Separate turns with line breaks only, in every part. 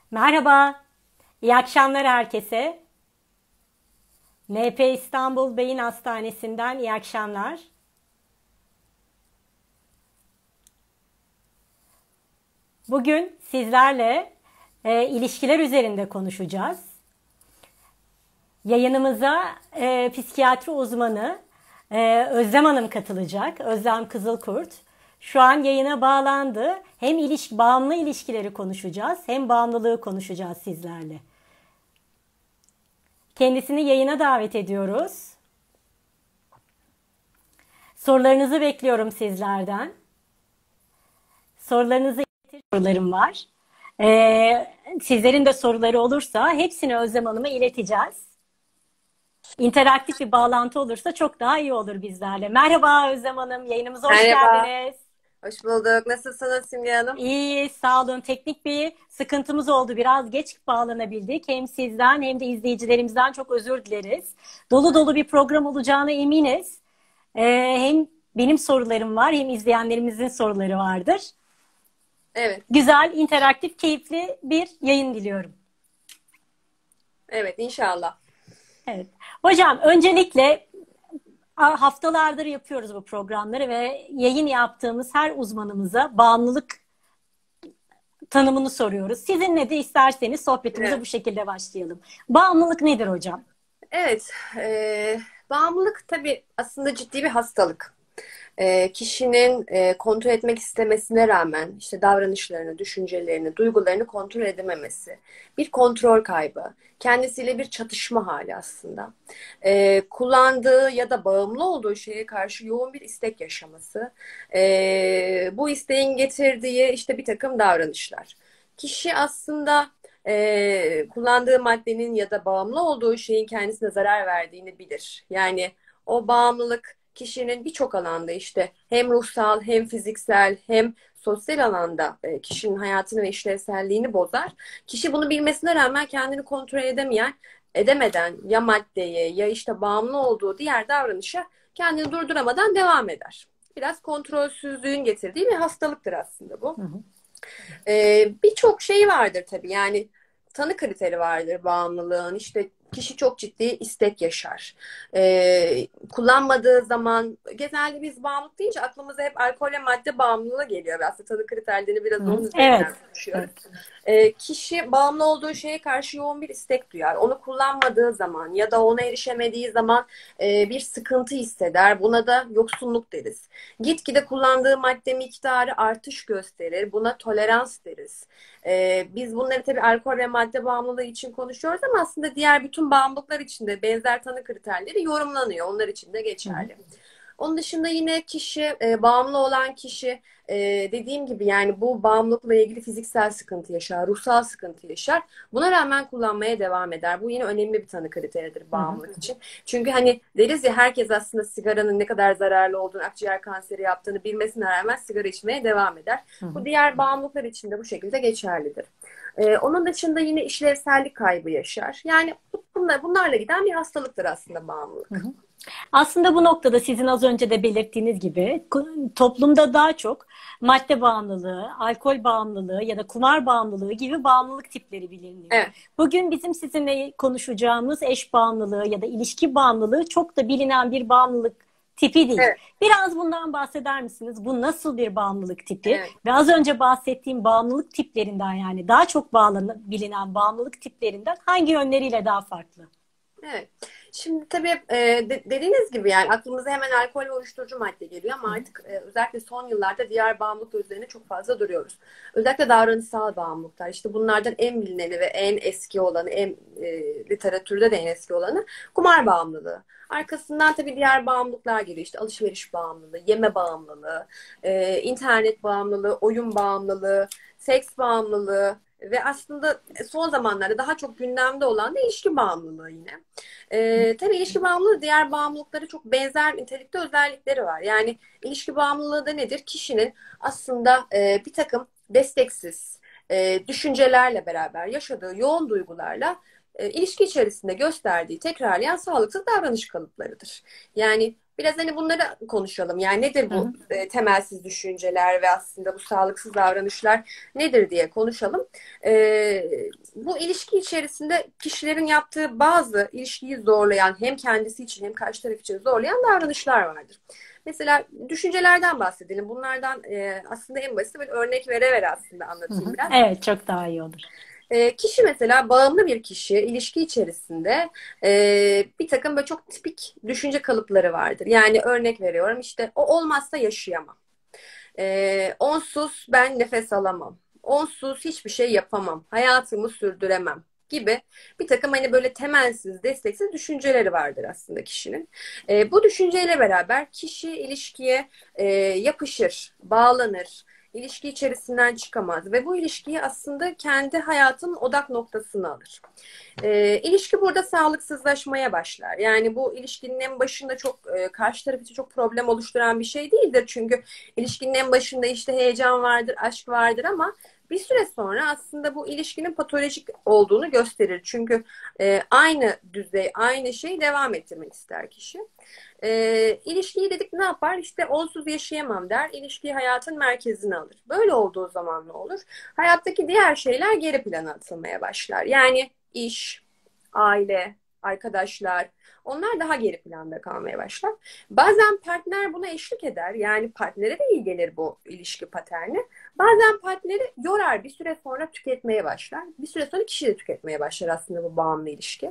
Merhaba, iyi akşamlar herkese. NP İstanbul Beyin Hastanesi'nden iyi akşamlar. Bugün sizlerle ilişkiler üzerinde konuşacağız. Yayınımıza psikiyatri uzmanı Özlem Hanım katılacak. Özlem Kızılkurt. Şu an yayına bağlandı. Hem bağımlı ilişkileri konuşacağız, hem bağımlılığı konuşacağız sizlerle. Kendisini yayına davet ediyoruz. Sorularınızı bekliyorum sizlerden. Sorularınızı iletir sorularım var. Sizlerin de soruları olursa hepsini Özlem Hanım'a ileteceğiz. İnteraktif bir bağlantı olursa çok daha iyi olur bizlerle. Merhaba Özlem Hanım, yayınımıza hoş
Merhaba.
geldiniz.
Hoş bulduk. Nasılsınız Simge Hanım?
İyi, sağ olun. Teknik bir sıkıntımız oldu. Biraz geç bağlanabildik. Hem sizden hem de izleyicilerimizden çok özür dileriz. Dolu dolu bir program olacağına eminiz. Hem benim sorularım var, hem izleyenlerimizin soruları vardır.
Evet.
Güzel, interaktif, keyifli bir yayın diliyorum.
Evet, inşallah.
Evet. Hocam, öncelikle haftalardır yapıyoruz bu programları ve yayın yaptığımız her uzmanımıza bağımlılık tanımını soruyoruz. Sizinle de isterseniz sohbetimize
Evet.
bu şekilde başlayalım. Bağımlılık nedir hocam?
Evet. Bağımlılık tabii aslında ciddi bir hastalık. Kişinin kontrol etmek istemesine rağmen işte davranışlarını, düşüncelerini, duygularını kontrol edememesi, bir kontrol kaybı, kendisiyle bir çatışma hali aslında. Kullandığı ya da bağımlı olduğu şeye karşı yoğun bir istek yaşaması, bu isteğin getirdiği işte bir takım davranışlar. Kişi aslında kullandığı maddenin ya da bağımlı olduğu şeyin kendisine zarar verdiğini bilir. Yani o bağımlılık kişinin birçok alanda işte hem ruhsal hem fiziksel hem sosyal alanda kişinin hayatını ve işlevselliğini bozar. Kişi bunu bilmesine rağmen kendini kontrol edemeden ya maddeye ya işte bağımlı olduğu diğer davranışa kendini durduramadan devam eder. Biraz kontrolsüzlüğün getirdiği bir hastalıktır aslında bu.
Hı hı.
Birçok şey vardır tabii. Yani tanı kriteri vardır bağımlılığın. İşte kişi çok ciddi istek yaşar. Kullanmadığı zaman genelde biz bağımlılık deyince aklımıza hep alkol ve madde bağımlılığı geliyor. Aslında tanı kriterlerini
Hı
biraz
hı.
onun
Evet.
üzerinden konuşuyoruz.
Evet.
Kişi bağımlı olduğu şeye karşı yoğun bir istek duyar. Onu kullanmadığı zaman ya da ona erişemediği zaman bir sıkıntı hisseder. Buna da yoksunluk deriz. Gitgide kullandığı madde miktarı artış gösterir. Buna tolerans deriz. Biz bunları tabii alkol ve madde bağımlılığı için konuşuyoruz ama aslında diğer bütün bağımlılıklar için de benzer tanı kriterleri yorumlanıyor. Onlar için de
Hı hı.
geçerli. Onun dışında yine kişi, bağımlı olan kişi dediğim gibi yani bu bağımlılıkla ilgili fiziksel sıkıntı yaşar, ruhsal sıkıntı yaşar. Buna rağmen kullanmaya devam eder. Bu yine önemli bir tanı kriteridir
Hı hı.
bağımlılık için. Çünkü hani deriz ya herkes aslında sigaranın ne kadar zararlı olduğunu, akciğer kanseri yaptığını bilmesine rağmen sigara içmeye devam eder.
Hı hı.
Bu diğer bağımlılıklar için de bu şekilde geçerlidir. Onun dışında yine işlevsellik kaybı yaşar. Yani bunlarla giden bir hastalıktır aslında
Hı
bağımlılık.
hı. Aslında bu noktada sizin az önce de belirttiğiniz gibi toplumda daha çok madde bağımlılığı, alkol bağımlılığı ya da kumar bağımlılığı gibi bağımlılık tipleri biliniyor.
Evet.
Bugün bizim sizinle konuşacağımız eş bağımlılığı ya da ilişki bağımlılığı çok da bilinen bir bağımlılık tipi değil.
Evet.
Biraz bundan bahseder misiniz? Bu nasıl bir bağımlılık tipi?
Evet.
Ve az önce bahsettiğim bağımlılık tiplerinden, yani daha çok bilinen bağımlılık tiplerinden hangi yönleriyle daha farklı?
Evet. Şimdi tabii dediğiniz gibi yani aklımıza hemen alkol ve uyuşturucu madde geliyor ama artık özellikle son yıllarda diğer bağımlılık üzerine çok fazla duruyoruz. Özellikle davranışsal bağımlılıklar. İşte bunlardan en bilineni ve en eski olanı, literatürde de en eski olanı kumar bağımlılığı. Arkasından tabii diğer bağımlılıklar geliyor. İşte alışveriş bağımlılığı, yeme bağımlılığı, internet bağımlılığı, oyun bağımlılığı, seks bağımlılığı ve aslında son zamanlarda daha çok gündemde olan da ilişki bağımlılığı yine. Tabii ilişki bağımlılığı diğer bağımlılıklara çok benzer nitelikte özellikleri var. Yani ilişki bağımlılığı da nedir? Kişinin aslında bir takım desteksiz düşüncelerle beraber yaşadığı yoğun duygularla ilişki içerisinde gösterdiği tekrarlayan sağlıksız davranış kalıplarıdır. Yani Biraz hani bunları konuşalım. Yani nedir
Hı hı.
bu temelsiz düşünceler ve aslında bu sağlıksız davranışlar nedir diye konuşalım. Bu ilişki içerisinde kişilerin yaptığı bazı ilişkiyi zorlayan, hem kendisi için hem karşı taraf için zorlayan davranışlar vardır. Mesela düşüncelerden bahsedelim. Bunlardan aslında en basit, böyle örnek vere vere aslında
Hı
anlatayım
hı.
biraz.
Evet, çok daha iyi olur.
Kişi mesela, bağımlı bir kişi ilişki içerisinde bir takım böyle çok tipik düşünce kalıpları vardır. Yani örnek veriyorum, işte o olmazsa yaşayamam. Onsuz ben nefes alamam. Onsuz hiçbir şey yapamam. Hayatımı sürdüremem gibi bir takım hani böyle temelsiz, desteksiz düşünceleri vardır aslında kişinin. Bu düşünceyle beraber kişi ilişkiye yapışır, bağlanır, ilişki içerisinden çıkamaz ve bu ilişkiyi aslında kendi hayatının odak noktasına alır. İlişki burada sağlıksızlaşmaya başlar. Yani bu ilişkinin en başında çok karşı taraf için çok problem oluşturan bir şey değildir. Çünkü ilişkinin en başında işte heyecan vardır, aşk vardır ama bir süre sonra aslında bu ilişkinin patolojik olduğunu gösterir. Çünkü aynı düzey, aynı şeyi devam ettirmek ister kişi. İlişkiyi dedik ne yapar? İşte onsuz yaşayamam der. İlişkiyi hayatın merkezine alır. Böyle olduğu zaman ne olur? Hayattaki diğer şeyler geri plana atılmaya başlar. Yani iş, aile, arkadaşlar, onlar daha geri planda kalmaya başlar. Bazen partner buna eşlik eder. Yani partnere de iyi gelir bu ilişki paterni. Bazen partneri yorar, bir süre sonra tüketmeye başlar. Bir süre sonra kişi de tüketmeye başlar aslında bu bağımlı ilişki.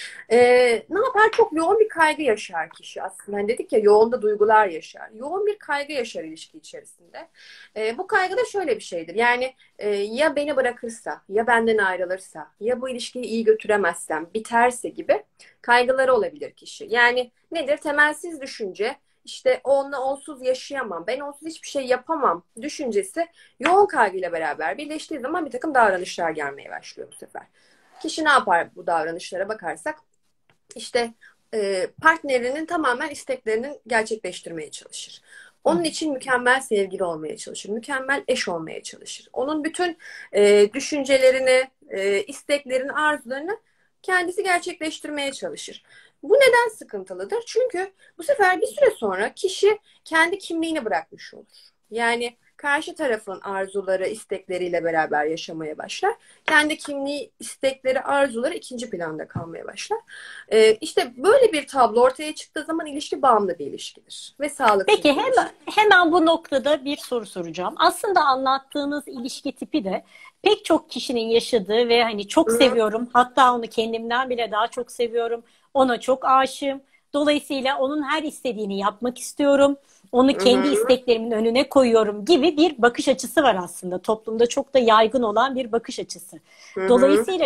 Ne yapar? Çok yoğun bir kaygı yaşar kişi aslında. Hani dedik ya, yoğun da duygular yaşar. Yoğun bir kaygı yaşar ilişki içerisinde. Bu kaygı da şöyle bir şeydir. Yani ya beni bırakırsa, ya benden ayrılırsa, ya bu ilişkiyi iyi götüremezsem, biterse gibi kaygıları olabilir kişi. Yani nedir? Temelsiz düşünce. İşte onunla onsuz yaşayamam, ben onsuz hiçbir şey yapamam düşüncesi yoğun kaygıyla beraber birleştiği zaman bir takım davranışlar gelmeye başlıyor bu sefer. Kişi ne yapar bu davranışlara bakarsak? İşte partnerinin tamamen isteklerini gerçekleştirmeye çalışır.
Hı
Onun için mükemmel sevgili olmaya çalışır. Mükemmel eş olmaya çalışır. Onun bütün düşüncelerini, isteklerini, arzularını kendisi gerçekleştirmeye çalışır. Bu neden sıkıntılıdır? Çünkü bu sefer bir süre sonra kişi kendi kimliğini bırakmış olur. Yani karşı tarafın arzuları, istekleriyle beraber yaşamaya başlar. Kendi kimliği, istekleri, arzuları ikinci planda kalmaya başlar. İşte böyle bir tablo ortaya çıktığı zaman ilişki bağımlı bir ilişkidir ve sağlıksız
Peki
bir ilişki.
hemen bu noktada bir soru soracağım. Aslında anlattığınız ilişki tipi de pek çok kişinin yaşadığı ve hani çok
Hı
seviyorum. Hatta onu kendimden bile daha çok seviyorum. Ona çok aşığım. Dolayısıyla onun her istediğini yapmak istiyorum. Onu kendi
hı,
isteklerimin önüne koyuyorum gibi bir bakış açısı var aslında. Toplumda çok da yaygın olan bir bakış açısı.
hı hı.
Dolayısıyla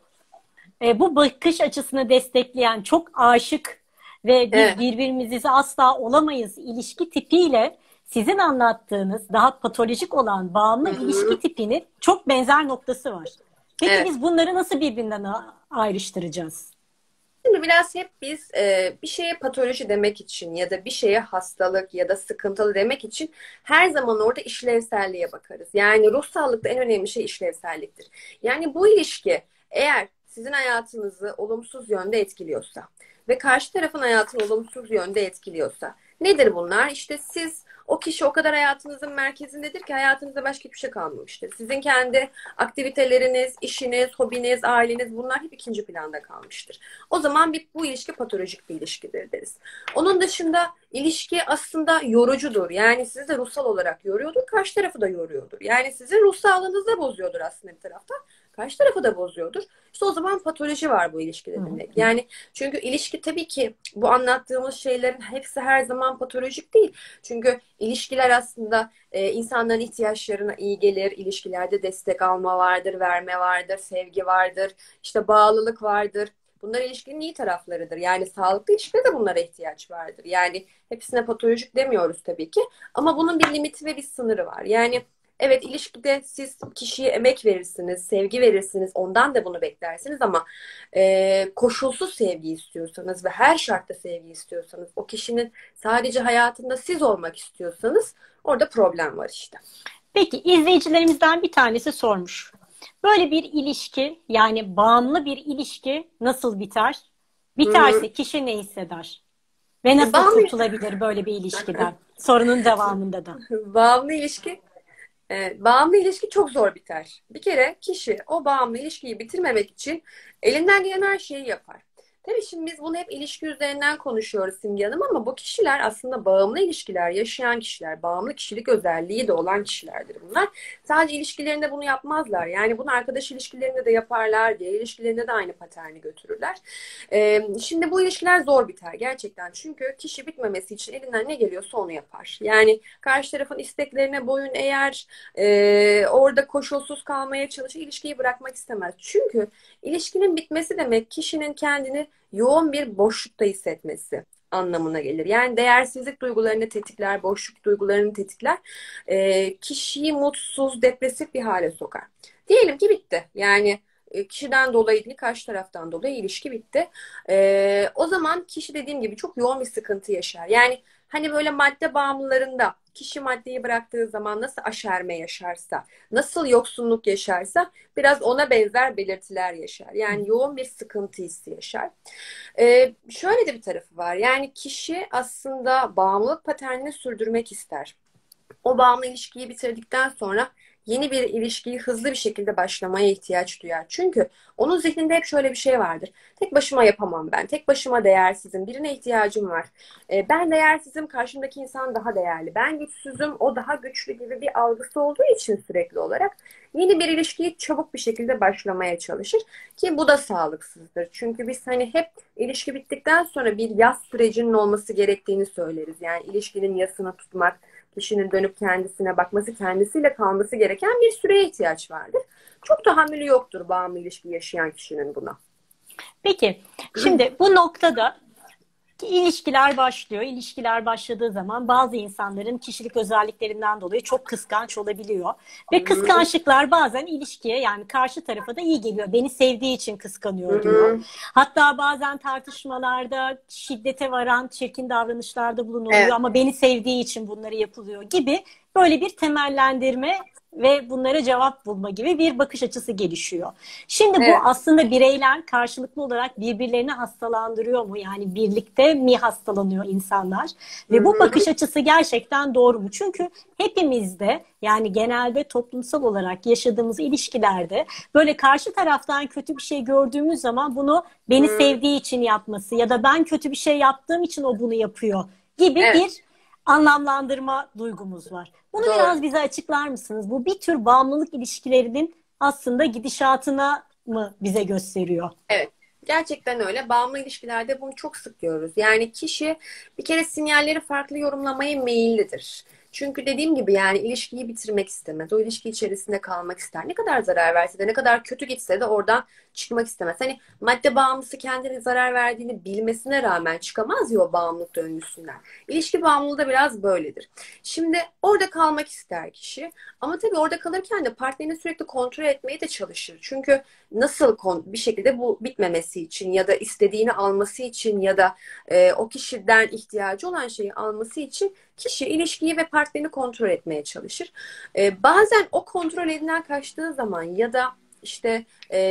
bu bakış açısını destekleyen, çok aşık ve biz
Evet,
birbirimizi asla olamayız ilişki tipiyle sizin anlattığınız daha patolojik olan bağımlı
hı
ilişki
hı.
tipinin çok benzer noktası var. Peki
Evet.
biz bunları nasıl birbirinden ayrıştıracağız?
Şimdi biraz hep biz bir şeye patoloji demek için ya da bir şeye hastalık ya da sıkıntılı demek için her zaman orada işlevselliğe bakarız. Yani ruh sağlıkta en önemli şey işlevselliktir. Yani bu ilişki eğer sizin hayatınızı olumsuz yönde etkiliyorsa ve karşı tarafın hayatını olumsuz yönde etkiliyorsa, nedir bunlar? İşte siz, o kişi o kadar hayatınızın merkezindedir ki hayatınızda başka hiçbir şey kalmamıştır. Sizin kendi aktiviteleriniz, işiniz, hobiniz, aileniz, bunlar hep ikinci planda kalmıştır. O zaman bu ilişki patolojik bir ilişkidir deriz. Onun dışında ilişki aslında yorucudur. Yani sizi de ruhsal olarak yoruyordur, karşı tarafı da yoruyordur. Yani sizin ruh sağlığınızı da bozuyordur aslında bir tarafta. Karşı tarafı da bozuyordur. İşte o zaman patoloji var bu
Hı
ilişkide demek.
hı.
Yani çünkü ilişki, tabii ki bu anlattığımız şeylerin hepsi her zaman patolojik değil. Çünkü ilişkiler aslında insanların ihtiyaçlarına iyi gelir. İlişkilerde destek alma vardır, verme vardır, sevgi vardır, işte bağlılık vardır. Bunlar ilişkinin iyi taraflarıdır. Yani sağlıklı ilişkide de bunlara ihtiyaç vardır. Yani hepsine patolojik demiyoruz tabii ki. Ama bunun bir limiti ve bir sınırı var. Yani evet, ilişkide siz kişiye emek verirsiniz, sevgi verirsiniz, ondan da bunu beklersiniz ama koşulsuz sevgi istiyorsanız ve her şartta sevgi istiyorsanız, o kişinin sadece hayatında siz olmak istiyorsanız, orada problem var işte.
Peki izleyicilerimizden bir tanesi sormuş. Böyle bir ilişki, yani bağımlı bir ilişki nasıl biter?
Hı hı.
Biterse kişi ne hisseder? Ve nasıl
Bağımlı,
kurtulabilir böyle bir ilişkiden? Sorunun devamında da.
bağımlı ilişki bağımlı ilişki çok zor biter. Bir kere kişi o bağımlı ilişkiyi bitirmemek için elinden gelen her şeyi yapar. Tabii şimdi biz bunu hep ilişki üzerinden konuşuyoruz Simge Hanım, ama bu kişiler aslında bağımlı ilişkiler yaşayan kişiler, bağımlı kişilik özelliği de olan kişilerdir bunlar. Sadece ilişkilerinde bunu yapmazlar. Yani bunu arkadaş ilişkilerinde de yaparlar, diğer ilişkilerinde de aynı paterni götürürler. Şimdi bu ilişkiler zor biter gerçekten. Çünkü kişi bitmemesi için elinden ne geliyorsa onu yapar. Yani karşı tarafın isteklerine boyun eğer, orada koşulsuz kalmaya çalışır, ilişkiyi bırakmak istemez. Çünkü ilişkinin bitmesi demek kişinin kendini yoğun bir boşlukta hissetmesi anlamına gelir. Yani değersizlik duygularını tetikler, boşluk duygularını tetikler. Kişiyi mutsuz, depresif bir hale sokar. Diyelim ki bitti. Yani kişiden dolayı değil, karşı taraftan dolayı ilişki bitti. O zaman kişi dediğim gibi çok yoğun bir sıkıntı yaşar. Yani hani böyle madde bağımlılarında kişi maddeyi bıraktığı zaman nasıl aşerme yaşarsa, nasıl yoksunluk yaşarsa biraz ona benzer belirtiler yaşar. Yani yoğun bir sıkıntı hissi yaşar. Şöyle de bir tarafı var. Yani kişi aslında bağımlılık paternini sürdürmek ister. O bağımlı ilişkiyi bitirdikten sonra yeni bir ilişkiyi hızlı bir şekilde başlamaya ihtiyaç duyar. Çünkü onun zihninde hep şöyle bir şey vardır. Tek başıma yapamam ben. Tek başıma değersizim. Birine ihtiyacım var. Ben değersizim. Karşımdaki insan daha değerli. Ben güçsüzüm. O daha güçlü gibi bir algısı olduğu için sürekli olarak yeni bir ilişkiyi çabuk bir şekilde başlamaya çalışır. Ki bu da sağlıksızdır. Çünkü biz hani hep ilişki bittikten sonra bir yas sürecinin olması gerektiğini söyleriz. Yani ilişkinin yasını tutmak, kişinin dönüp kendisine bakması, kendisiyle kalması gereken bir süreye ihtiyaç vardır. Çok tahammülü yoktur bağımlı ilişki yaşayan kişinin buna.
Peki, şimdi bu noktada ilişkiler başlıyor. İlişkiler başladığı zaman bazı insanların kişilik özelliklerinden dolayı çok kıskanç olabiliyor. Ve kıskançlıklar bazen ilişkiye, yani karşı tarafa da iyi geliyor. Beni sevdiği için kıskanıyor diyor. Hatta bazen tartışmalarda şiddete varan çirkin davranışlarda bulunuluyor,
Evet,
ama beni sevdiği için bunları yapılıyor gibi böyle bir temellendirme ve bunlara cevap bulma gibi bir bakış açısı gelişiyor. Şimdi bu
evet.
aslında bireyler karşılıklı olarak birbirlerini hastalandırıyor mu? Yani birlikte mi hastalanıyor insanlar? Ve bu bakış açısı gerçekten doğru mu? Çünkü hepimizde, yani genelde toplumsal olarak yaşadığımız ilişkilerde böyle karşı taraftan kötü bir şey gördüğümüz zaman bunu beni sevdiği için yapması ya da ben kötü bir şey yaptığım için o bunu yapıyor gibi
Evet,
bir anlamlandırma duygumuz var. Bunu
doğru.
biraz bize açıklar mısınız? Bu bir tür bağımlılık ilişkilerinin aslında gidişatına mı bize gösteriyor?
Evet. Gerçekten öyle. Bağımlı ilişkilerde bunu çok sık görürüz. Yani kişi bir kere sinyalleri farklı yorumlamaya meyillidir. Çünkü dediğim gibi yani ilişkiyi bitirmek istemez. O ilişki içerisinde kalmak ister. Ne kadar zarar verse de, ne kadar kötü gitse de oradan çıkmak istemez. Hani madde bağımlısı kendine zarar verdiğini bilmesine rağmen çıkamaz ya o bağımlılık döngüsünden. İlişki bağımlılığı da biraz böyledir. Şimdi orada kalmak ister kişi. Ama tabii orada kalırken de partnerini sürekli kontrol etmeye de çalışır. Çünkü nasıl bir şekilde bu bitmemesi için ya da istediğini alması için ya da o kişiden ihtiyacı olan şeyi alması için kişi ilişkiyi ve partnerini kontrol etmeye çalışır. Bazen o kontrol elinden kaçtığı zaman ya da işte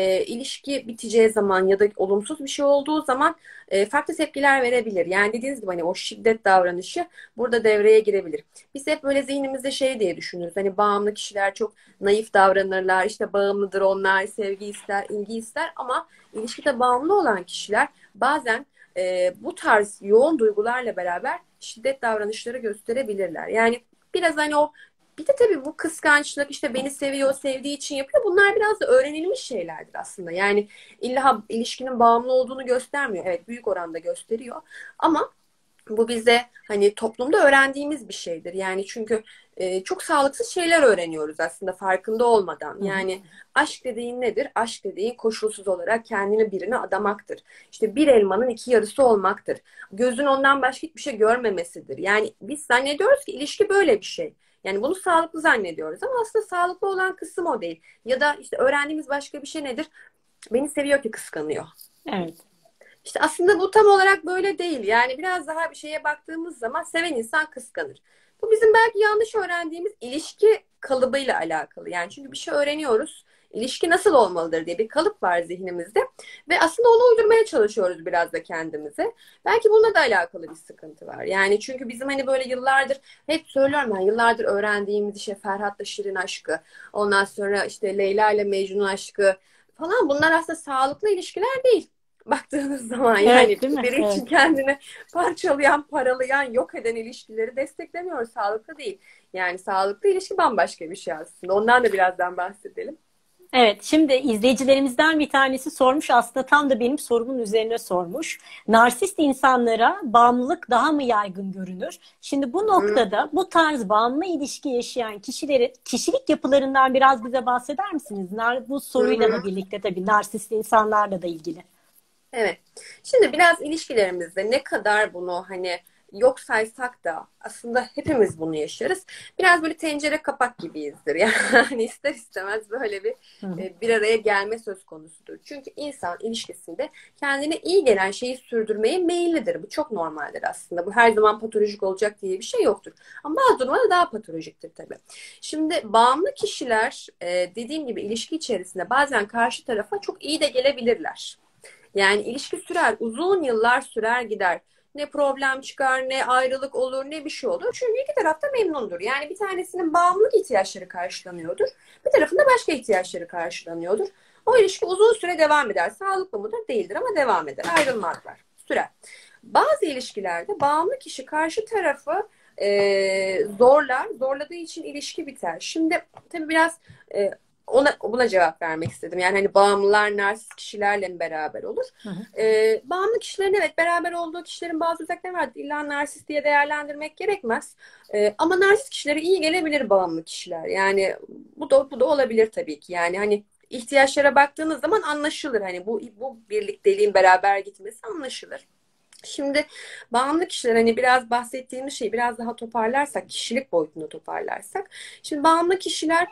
ilişki biteceği zaman ya da olumsuz bir şey olduğu zaman farklı tepkiler verebilir. Yani dediğiniz gibi hani o şiddet davranışı burada devreye girebilir. Biz hep böyle zihnimizde şey diye düşünürüz. Hani bağımlı kişiler çok naif davranırlar. İşte bağımlıdır onlar, sevgi ister, ilgi ister, ama ilişkide bağımlı olan kişiler bazen bu tarz yoğun duygularla beraber şiddet davranışları gösterebilirler. Yani biraz hani o, bir de tabii bu kıskançlık, işte beni seviyor, sevdiği için yapıyor. Bunlar biraz da öğrenilmiş şeylerdir aslında. Yani illa ilişkinin bağımlı olduğunu göstermiyor. Evet, büyük oranda gösteriyor. Ama bu bize hani toplumda öğrendiğimiz bir şeydir. Yani çünkü çok sağlıksız şeyler öğreniyoruz aslında farkında olmadan. Yani aşk dediğin nedir? Aşk dediğin koşulsuz olarak kendini birine adamaktır. İşte bir elmanın iki yarısı olmaktır. Gözün ondan başka hiçbir şey görmemesidir. Yani biz zannediyoruz ki ilişki böyle bir şey. Yani bunu sağlıklı zannediyoruz ama aslında sağlıklı olan kısım o değil. Ya da işte öğrendiğimiz başka bir şey nedir? Beni seviyor ki kıskanıyor.
Evet.
İşte aslında bu tam olarak böyle değil. Yani biraz daha bir şeye baktığımız zaman seven insan kıskanır. Bu bizim belki yanlış öğrendiğimiz ilişki kalıbıyla alakalı. Yani çünkü bir şey öğreniyoruz. İlişki nasıl olmalıdır diye bir kalıp var zihnimizde ve aslında onu uydurmaya çalışıyoruz biraz da kendimize. Belki bununla da alakalı bir sıkıntı var. Yani çünkü bizim hani böyle yıllardır, hep söylüyorum ben, yıllardır öğrendiğimiz işte Ferhat'la Şirin aşkı, ondan sonra işte Leyla ile Mecnun aşkı falan, bunlar aslında sağlıklı ilişkiler değil. Baktığınız zaman yani
Evet, değil mi?
biri için
Evet.
kendini parçalayan, paralayan, yok eden ilişkileri desteklemiyoruz. Sağlıklı değil. Yani sağlıklı ilişki bambaşka bir şey aslında. Ondan da birazdan bahsedelim.
Evet, şimdi izleyicilerimizden bir tanesi sormuş, aslında tam da benim sorumun üzerine sormuş. Narsist insanlara bağımlılık daha mı yaygın görünür? Şimdi bu
Hı
noktada bu tarz bağımlı ilişki yaşayan kişilerin kişilik yapılarından biraz bize bahseder misiniz? Bu soruyla
hı.
da birlikte tabii narsist insanlarla da ilgili.
Evet. Şimdi biraz ilişkilerimizde ne kadar bunu hani yok saysak da aslında hepimiz bunu yaşarız. Biraz böyle tencere kapak gibiyizdir. Yani ister istemez böyle bir
Hı hı.
bir araya gelme söz konusudur. Çünkü insan ilişkisinde kendine iyi gelen şeyi sürdürmeye meyillidir. Bu çok normaldir aslında. Bu her zaman patolojik olacak diye bir şey yoktur. Ama bazı durumlarda daha patolojiktir tabii. Şimdi bağımlı kişiler dediğim gibi ilişki içerisinde bazen karşı tarafa çok iyi de gelebilirler. Yani ilişki sürer, uzun yıllar sürer gider. Ne problem çıkar, ne ayrılık olur, ne bir şey olur. Çünkü iki taraf da memnundur. Yani bir tanesinin bağımlılık ihtiyaçları karşılanıyordur. Bir tarafında başka ihtiyaçları karşılanıyordur. O ilişki uzun süre devam eder. Sağlıklı mıdır? Değildir ama devam eder. Ayrılmazlar. Sürer. Bazı ilişkilerde bağımlı kişi karşı tarafı zorlar. Zorladığı için ilişki biter. Şimdi tabii biraz e, buna cevap vermek istedim. Yani hani bağımlılar narsist kişilerle mi beraber olur?
Hı hı.
Bağımlı kişilerin, evet, beraber olduğu kişilerin bazı özellikleri vardır. İlla narsist diye değerlendirmek gerekmez. Ama narsist kişilere iyi gelebilir bağımlı kişiler. Yani bu da olabilir tabii ki. Yani hani ihtiyaçlara baktığınız zaman anlaşılır. Hani bu birlikteliğin beraber gitmesi anlaşılır. Şimdi bağımlı kişiler, hani biraz bahsettiğimiz şeyi biraz daha toparlarsak, kişilik boyutunda toparlarsak. Şimdi bağımlı kişiler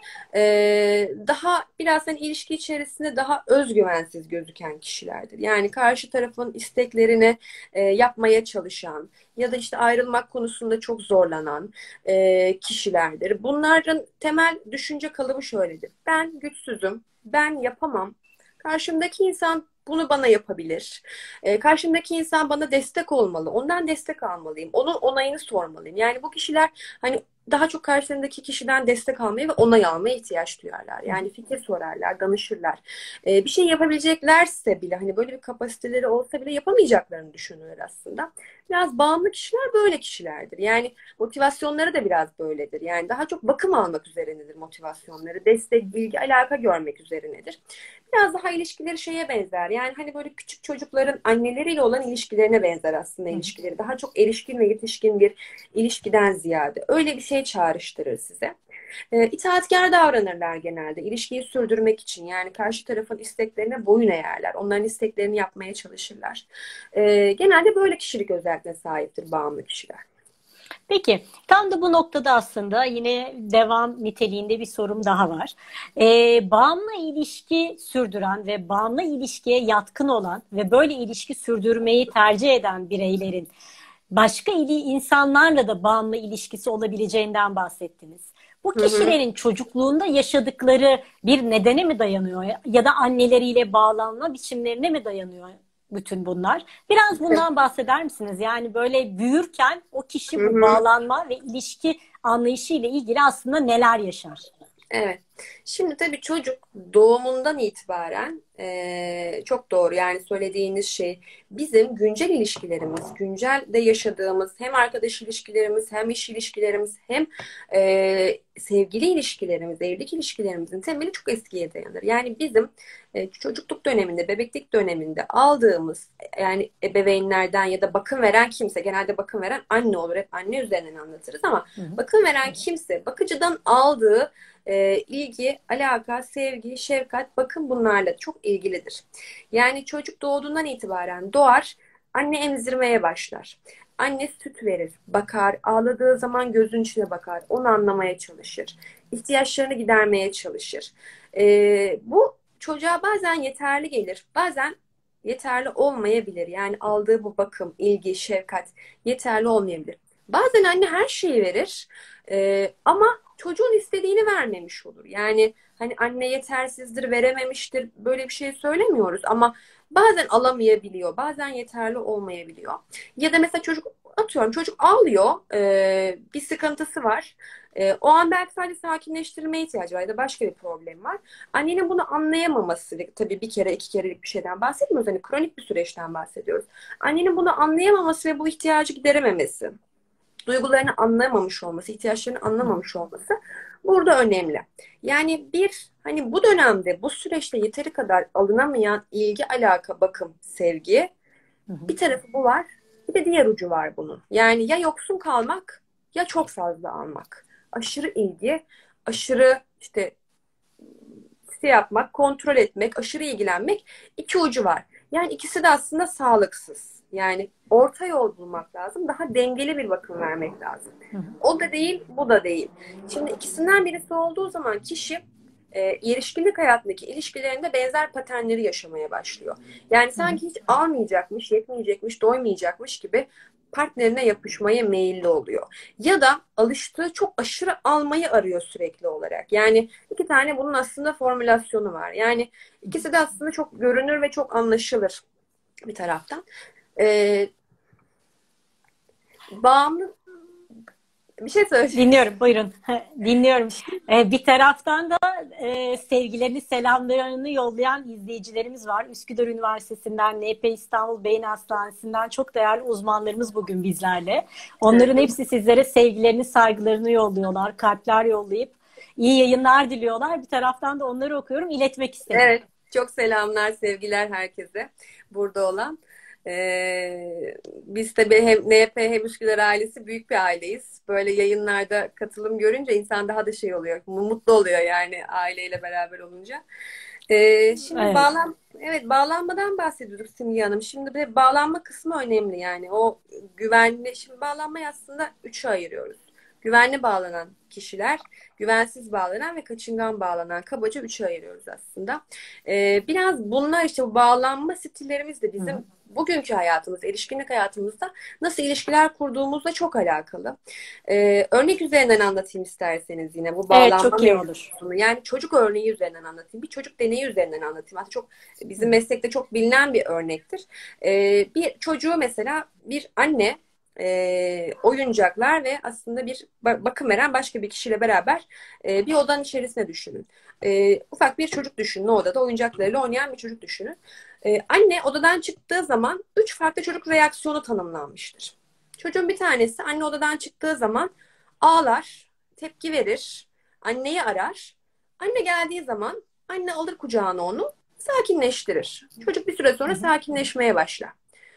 daha biraz hani ilişki içerisinde daha özgüvensiz gözüken kişilerdir. Yani karşı tarafın isteklerini yapmaya çalışan ya da işte ayrılmak konusunda çok zorlanan kişilerdir. Bunların temel düşünce kalıbı şöyledir: ben güçsüzüm, ben yapamam. Karşımdaki insan bunu bana yapabilir. Karşımdaki insan bana destek olmalı. Ondan destek almalıyım. Onun onayını sormalıyım. Yani bu kişiler hani daha çok karşılarındaki kişiden destek almaya ve onay almaya ihtiyaç duyarlar.
Hı hı.
Yani fikir sorarlar, danışırlar. Bir şey yapabileceklerse bile, hani böyle bir kapasiteleri olsa bile yapamayacaklarını düşünürler aslında. Biraz bağımlı kişiler böyle kişilerdir. Yani motivasyonları da biraz böyledir. Yani daha çok bakım almak üzerinedir motivasyonları. Destek, ilgi, alaka görmek üzerinedir. Biraz daha ilişkileri şeye benzer. Yani hani böyle küçük çocukların anneleriyle olan ilişkilerine benzer aslında
Hı hı.
ilişkileri. Daha çok erişkin ve yetişkin bir ilişkiden ziyade. Öyle bir şey çağrıştırır size. İtaatkar davranırlar genelde ilişkiyi sürdürmek için. Yani karşı tarafın isteklerine boyun eğerler. Onların isteklerini yapmaya çalışırlar. Genelde böyle kişilik özelliğine sahiptir bağımlı kişiler.
Peki, tam da bu noktada aslında yine devam niteliğinde bir sorum daha var. Bağımlı ilişki sürdüren ve bağımlı ilişkiye yatkın olan ve böyle ilişki sürdürmeyi tercih eden bireylerin başka insanlarla da bağımlı ilişkisi olabileceğinden bahsettiniz. Bu
Hı hı.
kişilerin çocukluğunda yaşadıkları bir nedene mi dayanıyor ya da anneleriyle bağlanma biçimlerine mi dayanıyor bütün bunlar? Biraz bundan bahseder misiniz? Yani böyle büyürken o kişi
Hı
bu
hı.
bağlanma ve ilişki anlayışı ile ilgili aslında neler yaşar?
Evet. Şimdi tabii çocuk doğumundan itibaren çok doğru, yani söylediğiniz şey, bizim güncel ilişkilerimiz, güncelde yaşadığımız hem arkadaş ilişkilerimiz, hem iş ilişkilerimiz, hem sevgili ilişkilerimiz, evlilik ilişkilerimizin temeli çok eskiye dayanır. Yani bizim çocukluk döneminde, bebeklik döneminde aldığımız, yani ebeveynlerden ya da bakım veren kimse, genelde bakım veren anne olur, hep anne üzerinden anlatırız ama
Hı hı.
bakım veren kimse bakıcıdan aldığı ilgi, alaka, sevgi, şefkat, bakın bunlarla çok ilgilidir. Yani çocuk doğduğundan itibaren doğar, anne emzirmeye başlar. Anne süt verir, bakar, ağladığı zaman gözün içine bakar, onu anlamaya çalışır. İhtiyaçlarını gidermeye çalışır. Bu çocuğa bazen yeterli gelir, bazen yeterli olmayabilir. Yani aldığı bu bakım, ilgi, şefkat yeterli olmayabilir. Bazen anne her şeyi verir ama çocuğun istediğini vermemiş olur. Yani hani anne yetersizdir, verememiştir, böyle bir şey söylemiyoruz ama bazen alamayabiliyor, bazen yeterli olmayabiliyor. Ya da mesela çocuk, atıyorum çocuk ağlıyor, bir sıkıntısı var. O an belki sadece sakinleştirmeye ihtiyacı var ya da başka bir problem var. Annenin bunu anlayamaması, tabii bir kere iki kerelik bir şeyden bahsetmiyoruz. Hani kronik bir süreçten bahsediyoruz. Annenin bunu anlayamaması ve bu ihtiyacı giderememesi, duygularını anlamamış olması, ihtiyaçlarını anlamamış olması burada önemli. Yani bir, hani bu dönemde, bu süreçte yeteri kadar alınamayan ilgi, alaka, bakım, sevgi,
Hı hı.
bir tarafı bu var. Bir de diğer ucu var bunun. Yani ya yoksun kalmak ya çok fazla almak. Aşırı ilgi, aşırı işte yapmak, kontrol etmek, aşırı ilgilenmek, iki ucu var. Yani ikisi de aslında sağlıksız. Yani orta yol bulmak lazım. Daha dengeli bir bakım vermek lazım.
Hı hı.
O da değil, bu da değil. Şimdi ikisinden birisi olduğu zaman kişi erişkinlik hayatındaki ilişkilerinde benzer paternleri yaşamaya başlıyor. Yani
Hı hı.
sanki hiç almayacakmış, yetmeyecekmiş, doymayacakmış gibi partnerine yapışmaya meyilli oluyor. Ya da alıştığı çok aşırı almayı arıyor sürekli olarak. Yani iki tane bunun aslında formülasyonu var. Yani ikisi de aslında çok görünür ve çok anlaşılır bir taraftan. Ee, bağımlı bir şey söyleyeceğim.
Dinliyorum, buyurun. Dinliyorum. Bir taraftan da sevgilerini, selamlarını yollayan izleyicilerimiz var. Üsküdar Üniversitesi'nden, NP İstanbul Beyin Hastanesi'nden çok değerli uzmanlarımız bugün bizlerle. Onların hepsi sizlere sevgilerini, saygılarını yolluyorlar, kalpler yollayıp iyi yayınlar diliyorlar. Bir taraftan da onları okuyorum, iletmek istedim.
Evet, çok selamlar, sevgiler herkese burada olan. Biz tabii hem NP hem Üsküdar ailesi büyük bir aileyiz. Böyle yayınlarda katılım görünce insan daha da şey oluyor, mutlu oluyor yani aileyle beraber olunca. Şimdi
Evet.
evet, bağlanmadan bahsediyorduk Simge Hanım. Şimdi bir bağlanma kısmı önemli yani. O güvenli, şimdi bağlanmayı aslında üçe ayırıyoruz. Güvenli bağlanan kişiler, güvensiz bağlanan ve kaçıngan bağlanan, kabaca üçe ayırıyoruz aslında. Biraz bunlar işte, bu bağlanma stillerimiz de
Hı hı.
bizim bugünkü hayatımız, erişkinlik hayatımızda nasıl ilişkiler kurduğumuzla çok alakalı. Örnek üzerinden anlatayım isterseniz yine bu
Evet,
bağlanma
çok iyi olur.
mevzusunu. Yani çocuk örneği üzerinden anlatayım. Bir çocuk deneyi üzerinden anlatayım. Aslında çok bizim meslekte çok bilinen bir örnektir. Bir çocuğu mesela bir anne oyuncaklar ve aslında bir bakım veren başka bir kişiyle beraber bir odanın içerisine düşünün. Ufak bir çocuk düşünün, o odada oyuncaklarıyla oynayan bir çocuk düşünün. Anne odadan çıktığı zaman üç farklı çocuk reaksiyonu tanımlanmıştır. Çocuğun bir tanesi anne odadan çıktığı zaman ağlar, tepki verir, anneyi arar. Anne geldiği zaman anne alır kucağına onu, sakinleştirir. Çocuk bir süre
Hı
sonra
hı.
sakinleşmeye başlar.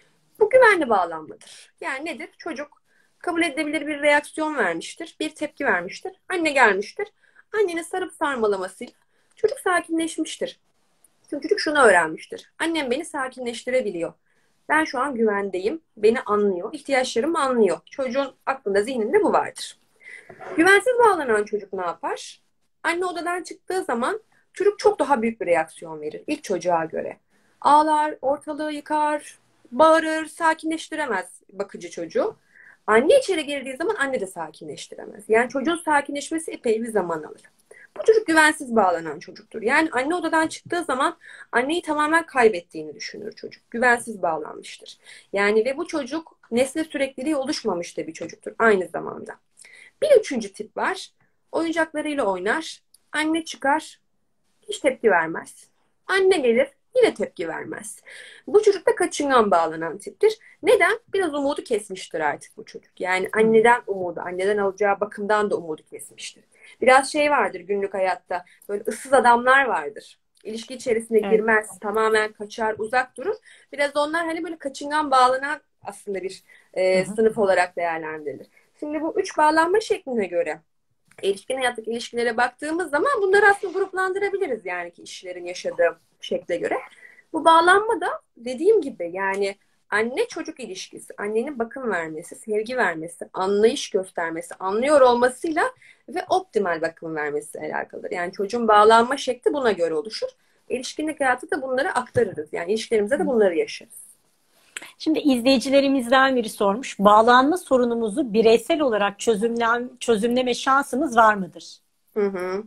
Bu güvenli bağlanmadır. Yani nedir? Çocuk kabul edilebilir bir reaksiyon vermiştir, bir tepki vermiştir. Anne gelmiştir. Annenin sarıp sarmalamasıyla çocuk sakinleşmiştir. Çünkü çocuk şunu öğrenmiştir. Annem beni sakinleştirebiliyor. Ben şu an güvendeyim. Beni anlıyor. İhtiyaçlarımı anlıyor. Çocuğun aklında, zihninde bu vardır. Güvensiz bağlanan çocuk ne yapar? Anne odadan çıktığı zaman çocuk çok daha büyük bir reaksiyon verir ilk çocuğa göre. Ağlar, ortalığı yıkar, bağırır, sakinleştiremez bakıcı çocuğu. Anne içeri girdiği zaman anne de sakinleştiremez. Yani çocuğun sakinleşmesi epey bir zaman alır. Bu çocuk güvensiz bağlanan çocuktur. Yani anne odadan çıktığı zaman anneyi tamamen kaybettiğini düşünür çocuk. Güvensiz bağlanmıştır. Yani ve bu çocuk nesne sürekliliği oluşmamış da bir çocuktur aynı zamanda. Bir üçüncü tip var. Oyuncaklarıyla oynar. Anne çıkar, hiç tepki vermez. Anne gelir, yine tepki vermez. Bu çocuk da kaçıngan bağlanan tiptir. Neden? Biraz umudu kesmiştir artık bu çocuk. Yani
Hı
anneden umudu, anneden alacağı bakımdan da umudu kesmiştir. Biraz şey vardır günlük hayatta, böyle ıssız adamlar vardır. İlişki içerisine
Evet.
girmez, tamamen kaçar, uzak durur. Biraz onlar hani böyle kaçıngan bağlanan aslında bir
Hı hı.
sınıf olarak değerlendirilir. Şimdi bu üç bağlanma şekline göre erişkin hayattaki ilişkilere baktığımız zaman bunları aslında gruplandırabiliriz yani ki kişilerin yaşadığı şekle göre. Bu bağlanma da dediğim gibi yani anne çocuk ilişkisi, annenin bakım vermesi, sevgi vermesi, anlayış göstermesi, anlıyor olmasıyla ve optimal bakım vermesi alakalıdır. Yani çocuğun bağlanma şekli buna göre oluşur. Erişkinlik hayatı da bunları aktarırız. Yani ilişkilerimize de bunları yaşarız.
Şimdi izleyicilerimizden biri sormuş. Bağlanma sorunumuzu bireysel olarak çözümleme şansımız var mıdır?
Hı hı.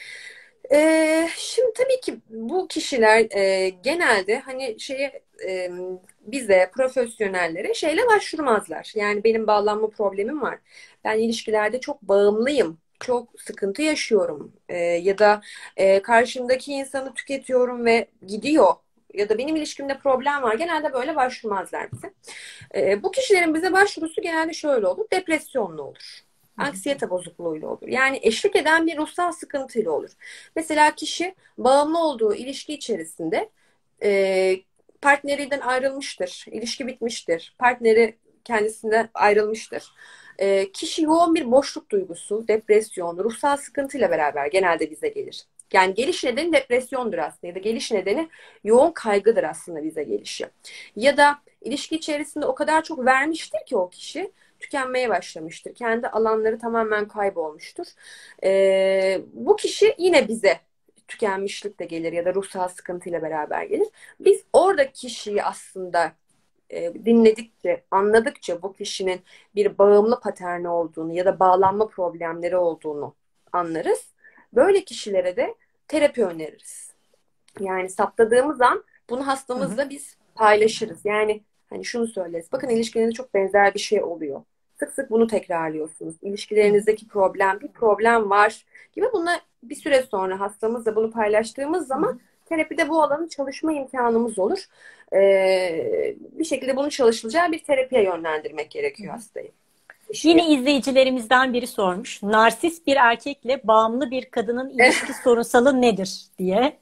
Şimdi tabii ki bu kişiler genelde hani bize, profesyonellere şeyle başvurmazlar. Yani benim bağlanma problemim var. Ben ilişkilerde çok bağımlıyım. Çok sıkıntı yaşıyorum. Ya da karşımdaki insanı tüketiyorum ve gidiyor. Ya da benim ilişkimde problem var. Genelde böyle başvurmazlar bize. Bu kişilerin bize başvurusu genelde şöyle olur. Depresyonlu olur. Anksiyete bozukluğuyla olur. Yani eşlik eden bir ruhsal sıkıntıyla olur. Mesela kişi bağımlı olduğu ilişki içerisinde e, partnerinden ayrılmıştır. İlişki bitmiştir. Partneri kendisinden ayrılmıştır. Kişi yoğun bir boşluk duygusu, depresyon, ruhsal sıkıntıyla beraber genelde bize gelir. Yani geliş nedeni depresyondur aslında ya da geliş nedeni yoğun kaygıdır aslında bize gelişi. Ya da ilişki içerisinde o kadar çok vermiştir ki o kişi tükenmeye başlamıştır. Kendi alanları tamamen kaybolmuştur. Bu kişi yine bize tükenmişlik de gelir ya da ruhsal sıkıntıyla beraber gelir. Biz orada kişiyi aslında dinledikçe, anladıkça bu kişinin bir bağımlı paterni olduğunu ya da bağlanma problemleri olduğunu anlarız. Böyle kişilere de terapi öneririz. Yani saptadığımız an bunu
Hı hı.
hastamızla biz paylaşırız. Yani hani şunu söyleriz. Bakın ilişkilerinde çok benzer bir şey oluyor. Sık sık bunu tekrarlıyorsunuz.
Hı hı.
İlişkilerinizdeki bir problem var gibi. Bununla bir süre sonra hastamızla bunu paylaştığımız
Hı hı.
zaman terapide bu alanın çalışma imkanımız olur. Bir şekilde bunun çalışılacağı bir terapiye yönlendirmek
Hı
gerekiyor
hı.
hastayı.
Yine
Kişiyi.
izleyicilerimizden biri sormuş. Narsist bir erkekle bağımlı bir kadının ilişki sorunsalı nedir diye.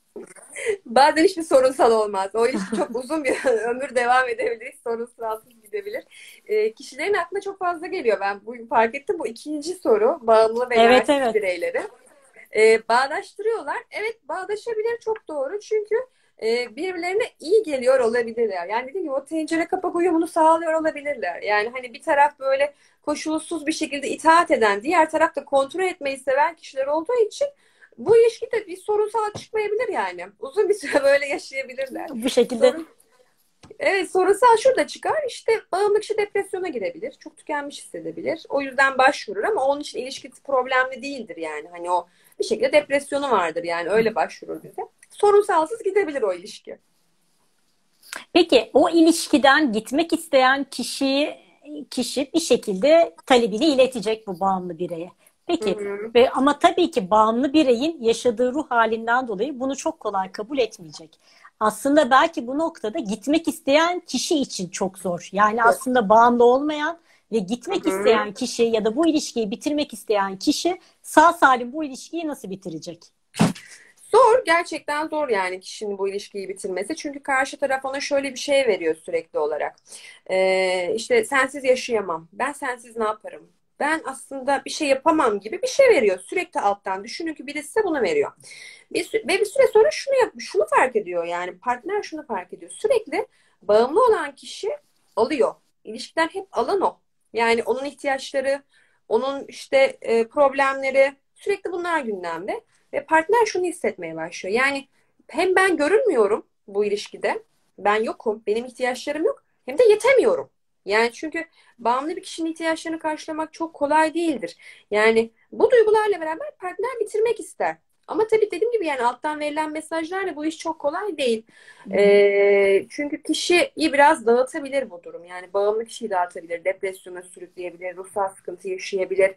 Bazen hiçbir sorunsal olmaz. O ilişki çok uzun bir ömür devam edebilir. Hiç sorunsalsız gidebilir. Kişilerin aklına çok fazla geliyor. Ben bugün fark ettim. Bu ikinci soru. Bağımlı ve
Evet,
narsist
evet.
bireyleri. Bağdaştırıyorlar. Evet, bağdaşabilir, çok doğru. Çünkü birbirlerine iyi geliyor olabilirler. Yani dediğim gibi o tencere kapak uyumunu sağlıyor olabilirler. Yani hani bir taraf böyle koşulsuz bir şekilde itaat eden, diğer taraf da kontrol etmeyi seven kişiler olduğu için bu ilişkide bir sorunsal çıkmayabilir yani. Uzun bir süre böyle yaşayabilirler.
Bu şekilde.
Sorun, evet, sorunsal şurada çıkar. İşte bağımlı kişi depresyona girebilir. Çok tükenmiş hissedebilir. O yüzden başvurur ama onun için ilişki problemli değildir yani. Hani o bir şekilde depresyonu vardır yani öyle başvurur bize. Sorunsalsız gidebilir o ilişki.
Peki o ilişkiden gitmek isteyen kişi bir şekilde talebini iletecek bu bağımlı bireye.
Hı
Peki
hı.
ama tabii ki bağımlı bireyin yaşadığı ruh halinden dolayı bunu çok kolay kabul etmeyecek. Aslında belki bu noktada gitmek isteyen kişi için çok zor. Yani
Çok.
aslında bağımlı olmayan ve
Hı
gitmek
hı.
isteyen kişi ya da bu ilişkiyi bitirmek isteyen kişi sağ salim bu ilişkiyi nasıl bitirecek?
Zor, gerçekten zor yani kişinin bu ilişkiyi bitirmesi. Çünkü karşı taraf ona şöyle bir şey veriyor sürekli olarak. İşte sensiz yaşayamam. Ben sensiz ne yaparım? Ben aslında bir şey yapamam gibi bir şey veriyor. Sürekli alttan. Düşünün ki birisi size bunu veriyor. Ve bir süre sonra şunu fark ediyor yani partner şunu fark ediyor. Sürekli bağımlı olan kişi alıyor. İlişkiden hep alan o. Yani onun ihtiyaçları, onun işte problemleri sürekli bunlar gündemde. Ve partner şunu hissetmeye başlıyor. Yani hem ben görünmüyorum bu ilişkide, ben yokum, benim ihtiyaçlarım yok, hem de yetemiyorum. Yani çünkü bağımlı bir kişinin ihtiyaçlarını karşılamak çok kolay değildir. Yani bu duygularla beraber partner bitirmek ister. Ama tabii dediğim gibi yani alttan verilen mesajlarla bu iş çok kolay değil.
Hı hı.
Çünkü kişiyi biraz dağıtabilir bu durum. Yani bağımlı kişiyi dağıtabilir, depresyona sürükleyebilir, ruhsal sıkıntı yaşayabilir.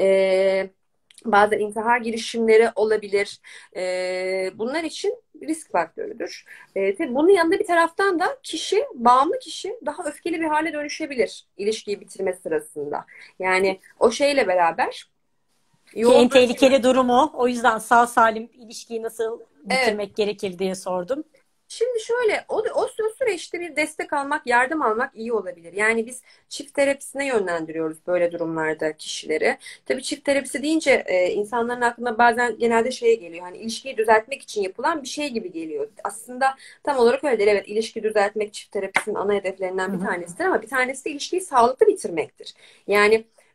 Bazen intihar girişimleri olabilir. Bunlar için risk faktörüdür. Tabii bunun yanında bir taraftan da bağımlı kişi daha öfkeli bir hale dönüşebilir ilişkiyi bitirme sırasında. Yani o şeyle beraber
Ki
yoğun
en
öfke.
tehlikeli durumu o yüzden sağ salim ilişkiyi nasıl
Evet.
bitirmek gerekir diye sordum.
Şimdi şöyle, o süreçte bir destek almak, yardım almak iyi olabilir. Yani biz çift terapisine yönlendiriyoruz böyle durumlarda kişileri. Tabii çift terapisi deyince insanların aklına bazen genelde şey geliyor. Hani ilişkiyi düzeltmek için yapılan bir şey gibi geliyor. Aslında tam olarak öyle değil. Evet, ilişki düzeltmek çift terapisinin ana
Hı
hedeflerinden bir
hı.
tanesidir ama bir tanesi de ilişkiyi sağlıklı bitirmektir. Yani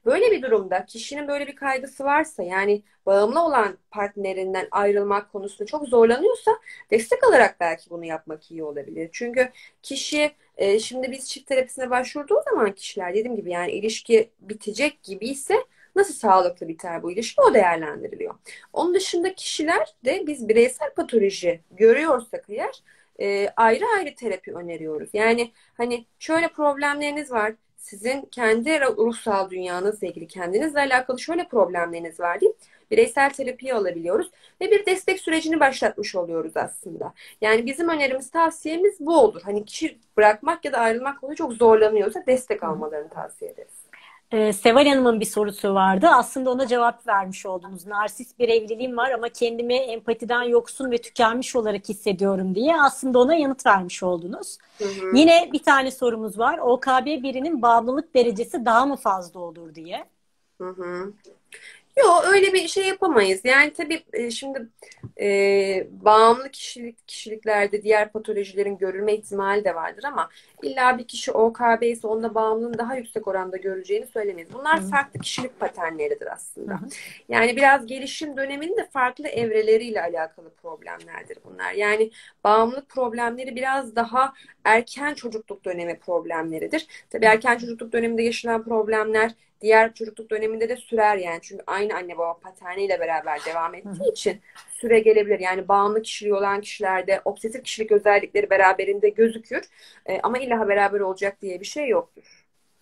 Böyle bir durumda kişinin böyle bir kaygısı varsa, yani bağımlı olan partnerinden ayrılmak konusunda çok zorlanıyorsa, destek alarak belki bunu yapmak iyi olabilir. Çünkü kişi şimdi biz çift terapisine başvurduğu zaman kişiler, dediğim gibi, yani ilişki bitecek gibi ise nasıl sağlıklı biter bu ilişki, o değerlendiriliyor. Onun dışında kişiler de biz bireysel patoloji görüyorsak eğer ayrı ayrı terapi öneriyoruz. Yani hani şöyle problemleriniz var. Sizin kendi ruhsal dünyanızla ilgili, kendinizle alakalı şöyle problemleriniz var deyip bireysel terapiyi alabiliyoruz ve bir destek sürecini başlatmış oluyoruz aslında. Yani bizim önerimiz, tavsiyemiz bu olur. Hani kişi bırakmak ya da ayrılmak konuda çok zorlanıyorsa destek almalarını tavsiye ederiz.
Seval Hanım'ın bir sorusu vardı. Aslında ona cevap vermiş oldunuz. Narsist bir evliliğim var ama kendimi empatiden yoksun ve tükenmiş olarak hissediyorum diye aslında ona yanıt vermiş oldunuz.
Hı hı.
Yine bir tane sorumuz var. OKB birinin bağımlılık derecesi daha mı fazla olur diye.
Hı hı. Yok, öyle bir şey yapamayız. Yani tabii şimdi bağımlı kişiliklerde diğer patolojilerin görülme ihtimali de vardır ama illa bir kişi OKB ise onda bağımlılığın daha yüksek oranda göreceğini söylemeyiz. Bunlar
Hı
farklı kişilik paternleridir aslında.
hı.
Yani biraz gelişim döneminin de farklı evreleriyle alakalı problemlerdir bunlar. Yani bağımlılık problemleri biraz daha erken çocukluk dönemi problemleridir. Tabii erken çocukluk döneminde yaşanan problemler diğer çocukluk döneminde de sürer yani. Çünkü aynı anne baba paterniyle beraber devam
Hı
ettiği
hı.
için süre gelebilir. Yani bağımlı kişiliği olan kişilerde obsesif kişilik özellikleri beraberinde gözükür. Ama illa beraber olacak diye bir şey yoktur.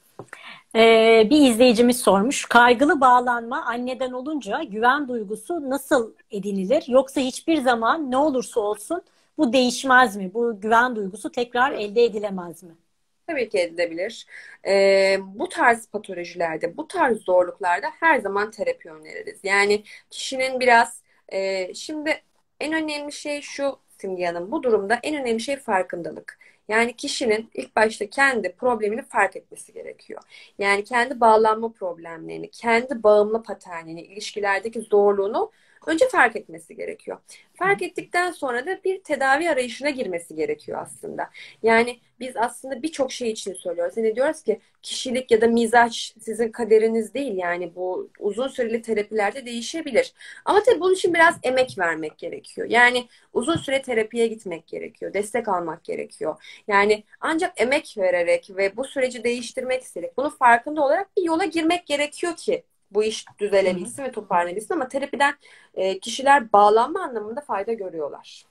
Bir izleyicimiz sormuş. Kaygılı bağlanma anneden olunca güven duygusu nasıl edinilir? Yoksa hiçbir zaman ne olursa olsun bu değişmez mi? Bu güven duygusu tekrar elde edilemez mi?
Tabii ki edilebilir. Bu tarz patolojilerde, bu tarz zorluklarda her zaman terapi öneririz. Yani kişinin biraz şimdi en önemli şey şu Simge Hanım, bu durumda en önemli şey farkındalık. Yani kişinin ilk başta kendi problemini fark etmesi gerekiyor. Yani kendi bağlanma problemlerini, kendi bağımlı paternini, ilişkilerdeki zorluğunu önce fark etmesi gerekiyor. Fark ettikten sonra da bir tedavi arayışına girmesi gerekiyor aslında. Yani biz aslında birçok şey için söylüyoruz. Yani diyoruz ki kişilik ya da mizaç sizin kaderiniz değil. Yani bu uzun süreli terapilerde değişebilir. Ama tabii bunun için biraz emek vermek gerekiyor. Yani uzun süre terapiye gitmek gerekiyor. Destek almak gerekiyor. Yani ancak emek vererek ve bu süreci değiştirmek istedik. Bunun farkında olarak bir yola girmek gerekiyor ki bu iş
Hı hı.
düzelebilsin ve toparlanabilsin. Ama terapiden kişiler bağlanma anlamında fayda görüyorlar.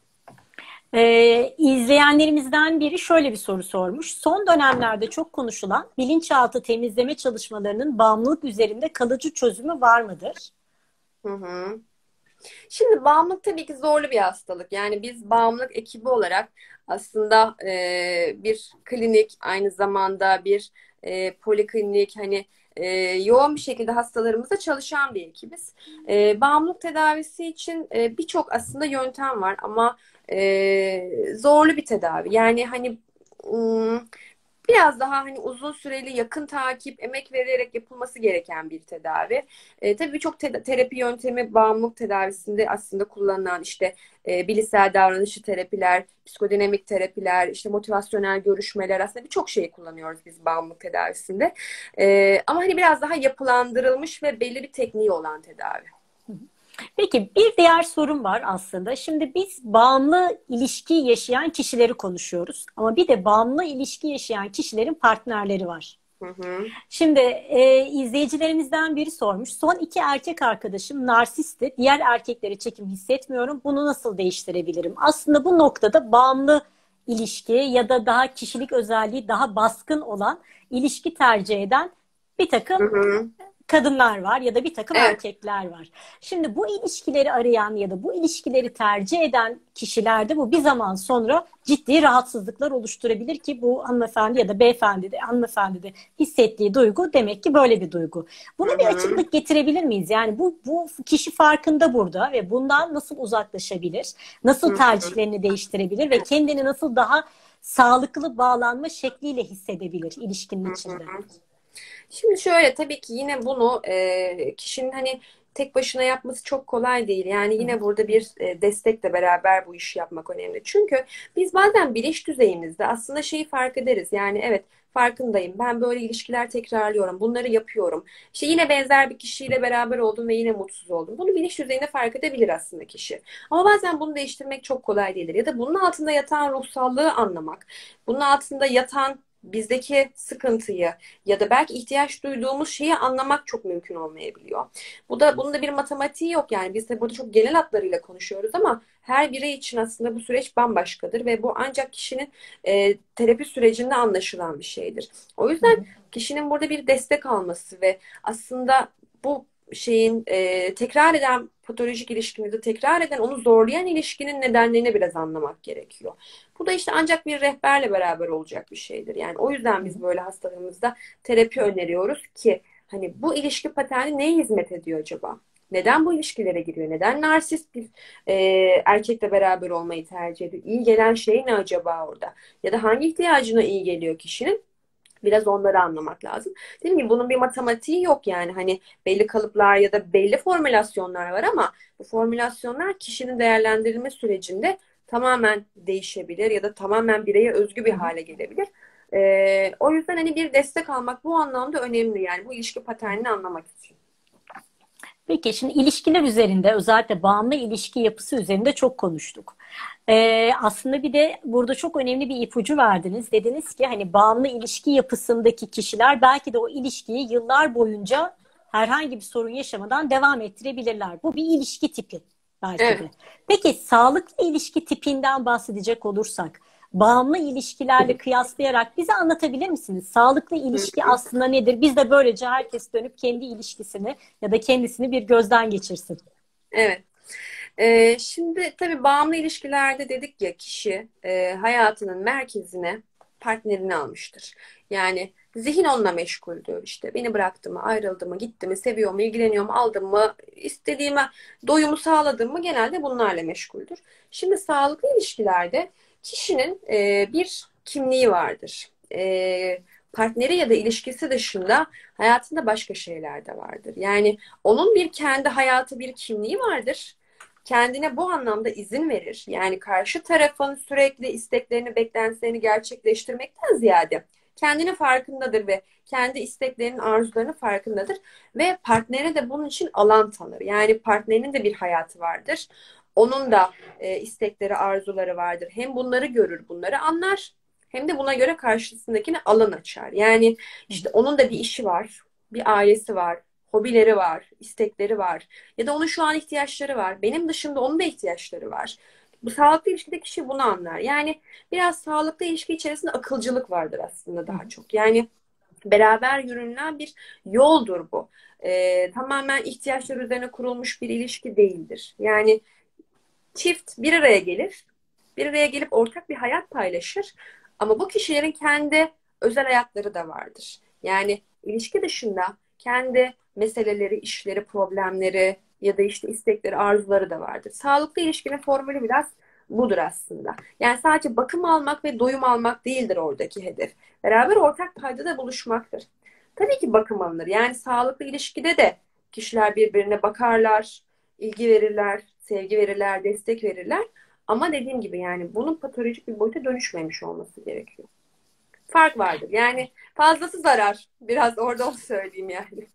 İzleyenlerimizden biri şöyle bir soru sormuş. Son dönemlerde çok konuşulan bilinçaltı temizleme çalışmalarının bağımlılık üzerinde kalıcı çözümü var mıdır?
Hı hı. Şimdi bağımlılık tabii ki zorlu bir hastalık. Yani biz bağımlılık ekibi olarak aslında bir klinik, aynı zamanda bir poliklinik, hani yoğun bir şekilde hastalarımızla çalışan bir ekibiz. Bağımlılık tedavisi için birçok aslında yöntem var ama zorlu bir tedavi. Yani hani ım, biraz daha hani uzun süreli yakın takip, emek verilerek yapılması gereken bir tedavi. Tabii birçok terapi yöntemi bağımlılık tedavisinde aslında kullanılan, işte bilişsel davranışçı terapiler, psikodinamik terapiler, işte motivasyonel görüşmeler, aslında birçok şeyi kullanıyoruz biz bağımlılık tedavisinde. Ama hani biraz daha yapılandırılmış ve belli bir tekniği olan tedavi.
Peki bir diğer sorum var aslında. Şimdi biz bağımlı ilişki yaşayan kişileri konuşuyoruz. Ama bir de bağımlı ilişki yaşayan kişilerin partnerleri var.
Hı hı.
Şimdi izleyicilerimizden biri sormuş. Son iki erkek arkadaşım narsisti. Diğer erkeklere çekim hissetmiyorum. Bunu nasıl değiştirebilirim? Aslında bu noktada bağımlı ilişki ya da daha kişilik özelliği daha baskın olan ilişki tercih eden bir
Hı
takım
hı.
kadınlar var ya da bir takım
Evet.
erkekler var. Şimdi bu ilişkileri arayan ya da bu ilişkileri tercih eden kişilerde bu bir zaman sonra ciddi rahatsızlıklar oluşturabilir ki bu hanımefendi ya da beyefendi de hanımefendi de hissettiği duygu demek ki böyle bir duygu.
Hı
Buna bir
hı.
açıklık getirebilir miyiz? Yani bu kişi farkında burada ve bundan nasıl uzaklaşabilir?
Hı
Nasıl
hı.
tercihlerini değiştirebilir ve kendini nasıl daha sağlıklı bağlanma şekliyle hissedebilir ilişkinin
Hı
içinde?
hı. Şimdi şöyle, tabii ki yine bunu kişinin hani tek başına yapması çok kolay değil. Yani yine burada bir destekle beraber bu işi yapmak önemli. Çünkü biz bazen bilinç düzeyimizde aslında şeyi fark ederiz. Yani evet, farkındayım. Ben böyle ilişkiler tekrarlıyorum. Bunları yapıyorum. İşte yine benzer bir kişiyle beraber oldum ve yine mutsuz oldum. Bunu bilinç düzeyinde fark edebilir aslında kişi. Ama bazen bunu değiştirmek çok kolay değildir. Ya da bunun altında yatan ruhsallığı anlamak, bunun altında yatan bizdeki sıkıntıyı ya da belki ihtiyaç duyduğumuz şeyi anlamak çok mümkün olmayabiliyor. Bunun da bir matematiği yok yani. Biz de burada çok genel hatlarıyla konuşuyoruz ama her birey için aslında bu süreç bambaşkadır ve bu ancak kişinin terapi sürecinde anlaşılan bir şeydir. O yüzden kişinin burada bir destek alması ve aslında bu şeyin tekrar eden patolojik ilişkimizde tekrar eden, onu zorlayan ilişkinin nedenlerini biraz anlamak gerekiyor. Bu da işte ancak bir rehberle beraber olacak bir şeydir. Yani o yüzden biz böyle hastalarımızda terapi öneriyoruz ki hani bu ilişki paterni neye hizmet ediyor acaba? Neden bu ilişkilere giriyor? Neden narsist bir erkekle beraber olmayı tercih ediyor? İyi gelen şey ne acaba orada? Ya da hangi ihtiyacına iyi geliyor kişinin? Biraz onları anlamak lazım. Dediğim gibi bunun bir matematiği yok yani. Hani belli kalıplar ya da belli formülasyonlar var ama bu formülasyonlar kişinin değerlendirilme sürecinde tamamen değişebilir ya da tamamen bireye özgü bir hale gelebilir. O yüzden hani bir destek almak bu anlamda önemli yani bu ilişki paternini anlamak için.
Peki şimdi ilişkiler üzerinde, özellikle bağımlı ilişki yapısı üzerinde çok konuştuk. Aslında bir de burada çok önemli bir ipucu verdiniz. Dediniz ki hani bağımlı ilişki yapısındaki kişiler belki de o ilişkiyi yıllar boyunca herhangi bir sorun yaşamadan devam ettirebilirler. Bu bir ilişki tipi belki
Evet.
de. Peki sağlıklı ilişki tipinden bahsedecek olursak, bağımlı ilişkilerle kıyaslayarak bize anlatabilir misiniz? Sağlıklı ilişki aslında nedir? Biz de böylece herkes dönüp kendi ilişkisini ya da kendisini bir gözden geçirsin.
Evet. Şimdi tabii bağımlı ilişkilerde dedik ya kişi hayatının merkezine partnerini almıştır. Yani zihin onunla meşguldür. İşte beni bıraktı mı, ayrıldı mı, gitti mi, seviyor mu, ilgileniyor mu, aldım mı, istediğime doyumu sağladım mı genelde bunlarla meşguldür. Şimdi sağlıklı ilişkilerde kişinin bir kimliği vardır. Partneri ya da ilişkisi dışında hayatında başka şeyler de vardır. Yani onun bir kendi hayatı, bir kimliği vardır. Kendine bu anlamda izin verir. Yani karşı tarafın sürekli isteklerini, beklentilerini gerçekleştirmekten ziyade kendini farkındadır ve kendi isteklerinin, arzularının farkındadır ve partnere de bunun için alan tanır. Yani partnerinin de bir hayatı vardır. Onun da istekleri, arzuları vardır. Hem bunları görür, bunları anlar, hem de buna göre karşısındakine alan açar. Yani işte onun da bir işi var, bir ailesi var, hobileri var, istekleri var. Ya da onun şu an ihtiyaçları var. Benim dışında onun da ihtiyaçları var. Bu sağlıklı ilişkide kişi bunu anlar. Yani biraz sağlıklı ilişki içerisinde akılcılık vardır aslında daha çok. Yani beraber yürünülen bir yoldur bu. Tamamen ihtiyaçlar üzerine kurulmuş bir ilişki değildir. Yani çift bir araya gelir. Bir araya gelip ortak bir hayat paylaşır. Ama bu kişilerin kendi özel hayatları da vardır. Yani ilişki dışında kendi meseleleri, işleri, problemleri ya da işte istekleri, arzuları da vardır. Sağlıklı ilişkinin formülü biraz budur aslında. Yani sadece bakım almak ve doyum almak değildir oradaki hedef. Beraber ortak paydada buluşmaktır. Tabii ki bakım alınır. Yani sağlıklı ilişkide de kişiler birbirine bakarlar, ilgi verirler, sevgi verirler, destek verirler. Ama dediğim gibi yani bunun patolojik bir boyuta dönüşmemiş olması gerekiyor. Fark vardır. Yani fazlası zarar. Biraz orada onu söyleyeyim yani.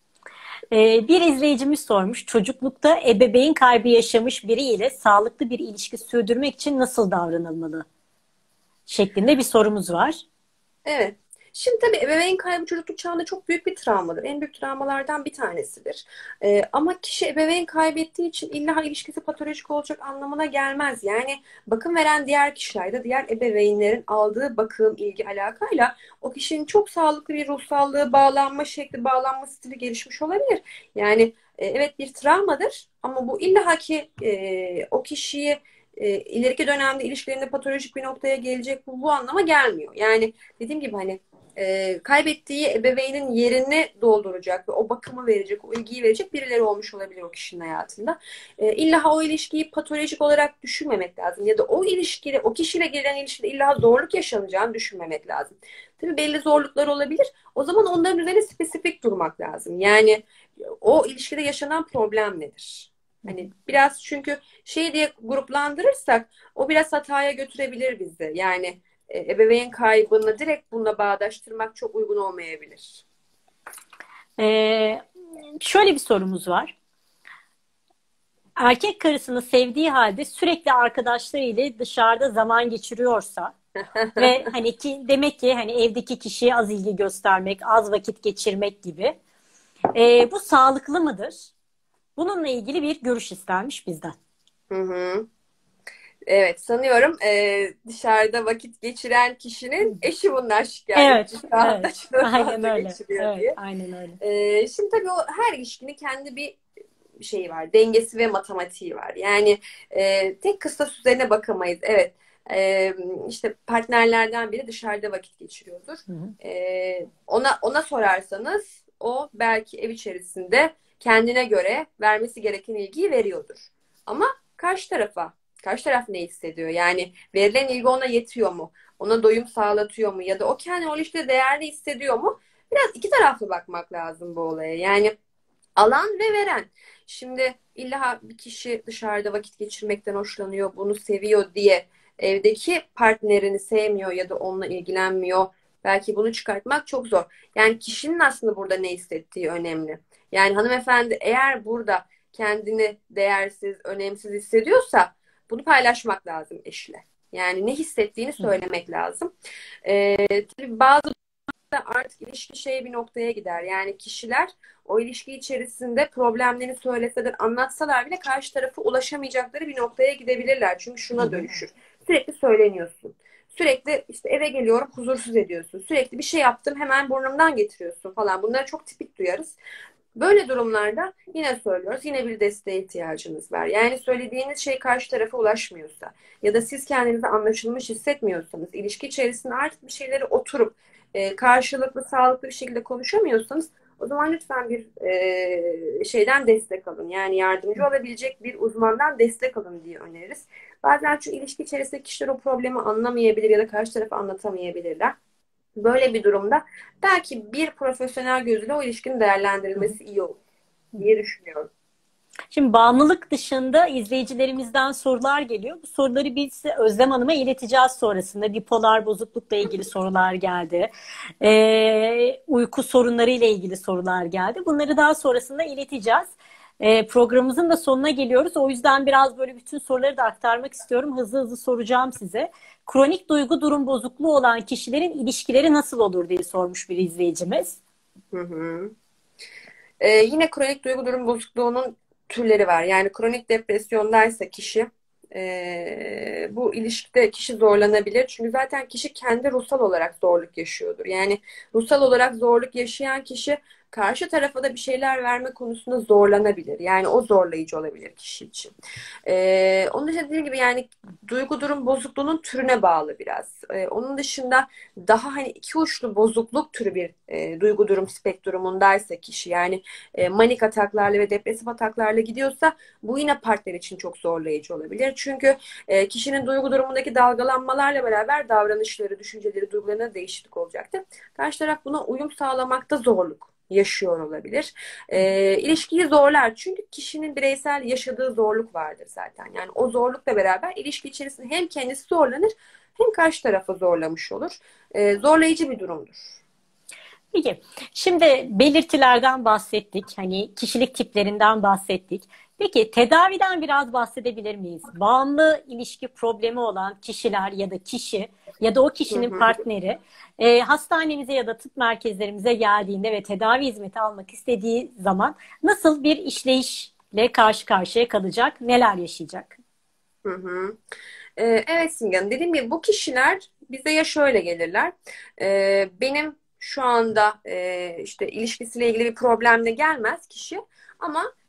Bir izleyicimiz sormuş, çocuklukta ebeveyn kaybı yaşamış biriyle sağlıklı bir ilişki sürdürmek için nasıl davranılmalı? Şeklinde bir sorumuz var.
Evet. Şimdi tabii ebeveyn kaybı çocukluk çağında çok büyük bir travmadır. En büyük travmalardan bir tanesidir. Ama kişi ebeveyn kaybettiği için illa ilişkisi patolojik olacak anlamına gelmez. Yani bakım veren diğer kişilerde diğer ebeveynlerin aldığı bakım, ilgi, alakayla o kişinin çok sağlıklı bir ruhsallığı, bağlanma şekli, bağlanma stili gelişmiş olabilir. Yani evet bir travmadır ama bu illaki o kişiyi ileriki dönemde ilişkilerinde patolojik bir noktaya gelecek bu anlama gelmiyor. Yani dediğim gibi hani kaybettiği ebeveynin yerini dolduracak ve o bakımı verecek, o ilgiyi verecek birileri olmuş olabilir o kişinin hayatında. İlla o ilişkiyi patolojik olarak düşünmemek lazım. Ya da o ilişkide, o kişiyle gelen ilişkide illa zorluk yaşanacağını düşünmemek lazım. Tabii belli zorluklar olabilir. O zaman onların üzerine spesifik durmak lazım. Yani o ilişkide yaşanan problem nedir? Hani biraz çünkü şey diye gruplandırırsak o biraz hataya götürebilir bizi. Yani ebeveyn kaybını direkt bununla bağdaştırmak çok uygun olmayabilir.
Ee, Şöyle bir sorumuz var. Erkek karısını sevdiği halde sürekli arkadaşlarıyla dışarıda zaman geçiriyorsa ve hani ki demek ki hani evdeki kişiye az ilgi göstermek, az vakit geçirmek gibi. Bu sağlıklı mıdır? Bununla ilgili bir görüş istenmiş bizden.
Hı hı. Evet, sanıyorum dışarıda vakit geçiren kişinin eşi bundan
Evet,
şikayetçi. Sahada
evet.
çok
Aynen
fazla
öyle.
geçiriyor
Evet,
diye.
aynen öyle.
Şimdi tabii o her ilişkinin kendi bir şeyi var. Dengesi ve matematiği var. Yani tek kıstas üzerine bakamayız. Evet. İşte partnerlerden biri dışarıda vakit geçiriyordur.
Hı hı.
Ona sorarsanız o belki ev içerisinde kendine göre vermesi gereken ilgiyi veriyordur. Ama karşı tarafa, karşı taraf ne hissediyor? Yani verilen ilgi ona yetiyor mu? Ona doyum sağlatıyor mu? Ya da o kendini o ilişkide değerli hissediyor mu? Biraz iki taraflı bakmak lazım bu olaya. Yani alan ve veren. Şimdi illa bir kişi dışarıda vakit geçirmekten hoşlanıyor, bunu seviyor diye evdeki partnerini sevmiyor ya da onunla ilgilenmiyor. Belki bunu çıkartmak çok zor. Yani kişinin aslında burada ne hissettiği önemli. Yani hanımefendi eğer burada kendini değersiz, önemsiz hissediyorsa bunu paylaşmak lazım eşle. Yani ne hissettiğini
Hı hı.
söylemek lazım. Tabii bazı artık ilişki şey bir noktaya gider. Yani kişiler o ilişki içerisinde problemlerini söyleseler, anlatsalar bile karşı tarafa ulaşamayacakları bir noktaya gidebilirler. Çünkü
Hı
şuna
hı.
dönüşür. Sürekli söyleniyorsun. Sürekli işte eve geliyorum huzursuz ediyorsun. Sürekli bir şey yaptım hemen burnumdan getiriyorsun falan. Bunları çok tipik duyarız. Böyle durumlarda yine söylüyoruz. Yine bir desteğe ihtiyacınız var. Yani söylediğiniz şey karşı tarafa ulaşmıyorsa ya da siz kendinizi anlaşılmış hissetmiyorsanız, ilişki içerisinde artık bir şeyleri oturup karşılıklı, sağlıklı bir şekilde konuşamıyorsanız o zaman lütfen bir şeyden destek alın. Yani yardımcı olabilecek bir uzmandan destek alın diye öneririz. Bazen şu ilişki içerisinde kişiler o problemi anlamayabilir ya da karşı tarafa anlatamayabilirler. Böyle bir durumda belki bir profesyonel gözüyle o ilişkinin
Hı hı.
değerlendirilmesi iyi olur diye düşünüyorum.
Şimdi bağımlılık dışında izleyicilerimizden sorular geliyor. Bu soruları biz Özlem Hanım'a ileteceğiz sonrasında. Bipolar bozuklukla ilgili sorular geldi. Uyku sorunları ile ilgili sorular geldi. Bunları daha sonrasında ileteceğiz. Programımızın da sonuna geliyoruz. O yüzden biraz böyle bütün soruları da aktarmak istiyorum. Hızlı hızlı soracağım size. Kronik duygu durum bozukluğu olan kişilerin ilişkileri nasıl olur diye sormuş bir izleyicimiz.
Hı hı. Yine kronik duygu durum bozukluğunun türleri var. Yani kronik depresyondaysa kişi bu ilişkide kişi zorlanabilir. Çünkü zaten kişi kendi ruhsal olarak zorluk yaşıyordur. Yani ruhsal olarak zorluk yaşayan kişi karşı tarafa da bir şeyler verme konusunda zorlanabilir. Yani o zorlayıcı olabilir kişi için. Onun dışında dediğim gibi yani duygu durum bozukluğunun türüne bağlı biraz. Onun dışında daha hani iki uçlu bozukluk türü bir duygu durum spektrumundaysa kişi yani manik ataklarla ve depresif ataklarla gidiyorsa bu yine partner için çok zorlayıcı olabilir. Çünkü kişinin duygu durumundaki dalgalanmalarla beraber davranışları, düşünceleri, duygularına değişiklik olacaktır. Karşı taraf buna uyum sağlamakta zorluk yaşıyor olabilir. İlişkiyi zorlar. Çünkü kişinin bireysel yaşadığı zorluk vardır zaten. Yani o zorlukla beraber ilişki içerisinde hem kendisi zorlanır hem karşı tarafı zorlamış olur. Zorlayıcı bir durumdur.
Peki, şimdi belirtilerden bahsettik, hani kişilik tiplerinden bahsettik. Peki tedaviden biraz bahsedebilir miyiz? Bağımlı ilişki problemi olan kişiler ya da kişi ya da o
Hı
kişinin
hı.
partneri hastanemize ya da tıp merkezlerimize geldiğinde ve tedavi hizmeti almak istediği zaman nasıl bir işleyişle karşı karşıya kalacak, neler yaşayacak?
Hı hı. Evet Simge Hanım, dediğim gibi bu kişiler bize ya şöyle gelirler. Benim şu anda işte ilişkisiyle ilgili bir problemle gelmez kişi ama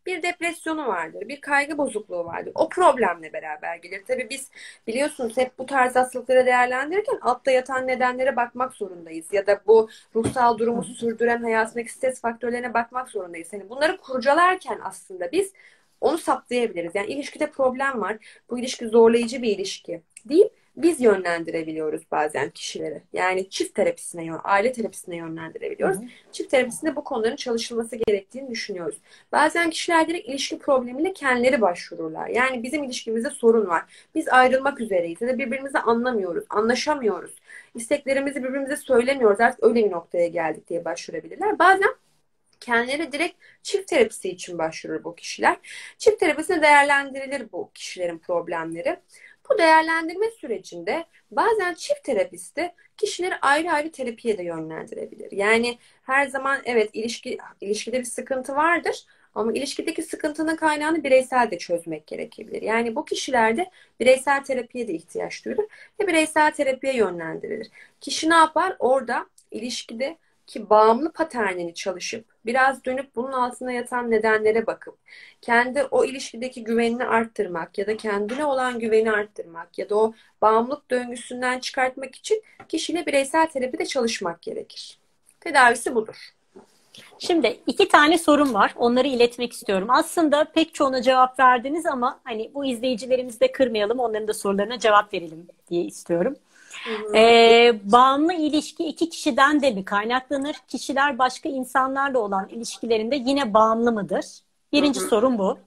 bir depresyonu vardır, bir kaygı bozukluğu vardır. O problemle beraber gelir. Tabii biz biliyorsunuz hep bu tarz hastalıkları değerlendirirken altta yatan nedenlere bakmak zorundayız. Ya da bu ruhsal durumu sürdüren hayatındaki stres faktörlerine bakmak zorundayız. Yani bunları kurcalarken aslında biz onu saptayabiliriz. Yani ilişkide problem var. Bu ilişki zorlayıcı bir ilişki deyip biz yönlendirebiliyoruz bazen kişileri. Yani çift terapisine, aile terapisine
Hı
yönlendirebiliyoruz.
hı.
Çift terapisinde bu konuların çalışılması gerektiğini düşünüyoruz. Bazen kişiler direkt ilişki problemiyle kendileri başvururlar. Yani bizim ilişkimizde sorun var. Biz ayrılmak üzereyiz ya da birbirimizi anlamıyoruz, anlaşamıyoruz. İsteklerimizi birbirimize söylemiyoruz. Artık öyle bir noktaya geldik diye başvurabilirler. Bazen kendileri direkt çift terapisi için başvurur bu kişiler. Çift terapisinde değerlendirilir bu kişilerin problemleri. Bu değerlendirme sürecinde bazen çift terapisti kişileri ayrı ayrı terapiye de yönlendirebilir. Yani her zaman evet ilişkide bir sıkıntı vardır ama ilişkideki sıkıntının kaynağını bireysel de çözmek gerekebilir. Yani bu kişilerde bireysel terapiye de ihtiyaç duyulur ve bireysel terapiye yönlendirilir. Kişi ne yapar? Orada ilişkide ki bağımlı paternini çalışıp biraz dönüp bunun altında yatan nedenlere bakıp kendi o ilişkideki güvenini arttırmak ya da kendine olan güveni arttırmak ya da o bağımlılık döngüsünden çıkartmak için kişiyle bireysel terapide çalışmak gerekir. Tedavisi budur.
Şimdi 2 tane sorum var. Onları iletmek istiyorum. Aslında pek çoğuna cevap verdiniz ama hani bu izleyicilerimizi de kırmayalım. Onların da sorularına cevap verelim diye istiyorum.
Hı hı.
Bağımlı ilişki 2 kişiden de mi kaynaklanır? Kişiler başka insanlarla olan ilişkilerinde yine bağımlı mıdır?
Hı
Birinci
hı.
sorum bu.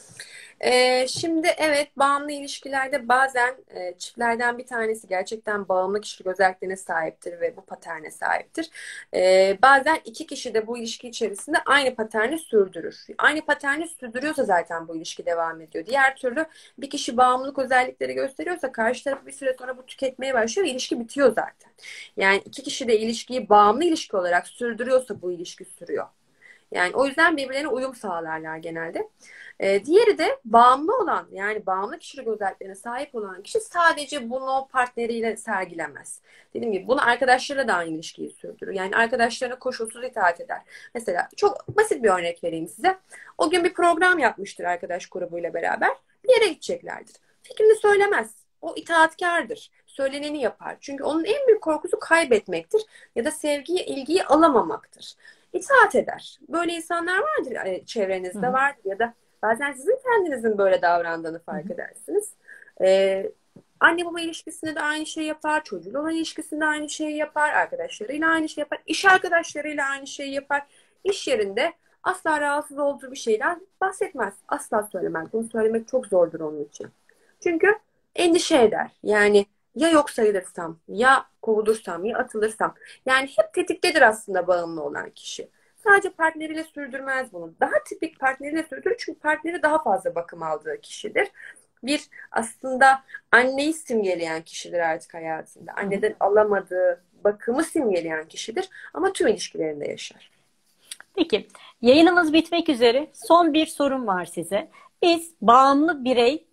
Şimdi evet bağımlı ilişkilerde bazen çiftlerden bir tanesi gerçekten bağımlı kişilik özelliklerine sahiptir ve bu paterne sahiptir. Bazen 2 kişi de bu ilişki içerisinde aynı paterni sürdürür. Aynı paterni sürdürüyorsa zaten bu ilişki devam ediyor. Diğer türlü bir kişi bağımlılık özellikleri gösteriyorsa karşı taraf bir süre sonra bu tüketmeye başlıyor ve ilişki bitiyor zaten. Yani 2 kişi de ilişkiyi bağımlı ilişki olarak sürdürüyorsa bu ilişki sürüyor. Yani o yüzden birbirlerine uyum sağlarlar genelde. Diğeri de bağımlı olan yani bağımlı kişilik özelliklerine sahip olan kişi sadece bunu partneriyle sergilemez. Dediğim gibi bunu arkadaşlarıyla da aynı ilişkiyi sürdürür. Yani arkadaşlarına koşulsuz itaat eder. Mesela çok basit bir örnek vereyim size. O gün bir program yapmıştır arkadaş grubuyla beraber. Bir yere gideceklerdir. Fikrini söylemez. O itaatkardır. Söyleneni yapar. Çünkü onun en büyük korkusu kaybetmektir ya da sevgiyi, ilgiyi alamamaktır. İtaat eder. Böyle insanlar vardır
Hı
çevrenizde
hı,
vardır ya da bazen sizin kendinizin böyle davrandığını
hı
fark
hı.
edersiniz. Ee, Anne baba ilişkisinde de aynı şeyi yapar, çocuğuyla olan ilişkisinde aynı şeyi yapar, arkadaşlarıyla aynı şeyi yapar, iş arkadaşlarıyla aynı şeyi yapar. İş yerinde asla rahatsız olduğu bir şeyden bahsetmez, asla söylemez. Bunu söylemek çok zordur onun için. Çünkü endişe eder. Yani ya yok sayılırsam, ya kovulursam, ya atılırsam. Yani hep tetiktedir aslında bağımlı olan kişi. Sadece partneriyle sürdürmez bunu. Daha tipik partneriyle sürdürür çünkü partneri daha fazla bakım aldığı kişidir. Bir aslında anneyi simgeleyen kişidir artık hayatında.
Hı hı.
Anneden alamadığı bakımı simgeleyen kişidir ama tüm ilişkilerinde yaşar.
Peki, yayınımız bitmek üzere. Son bir sorum var size. Biz bağımlı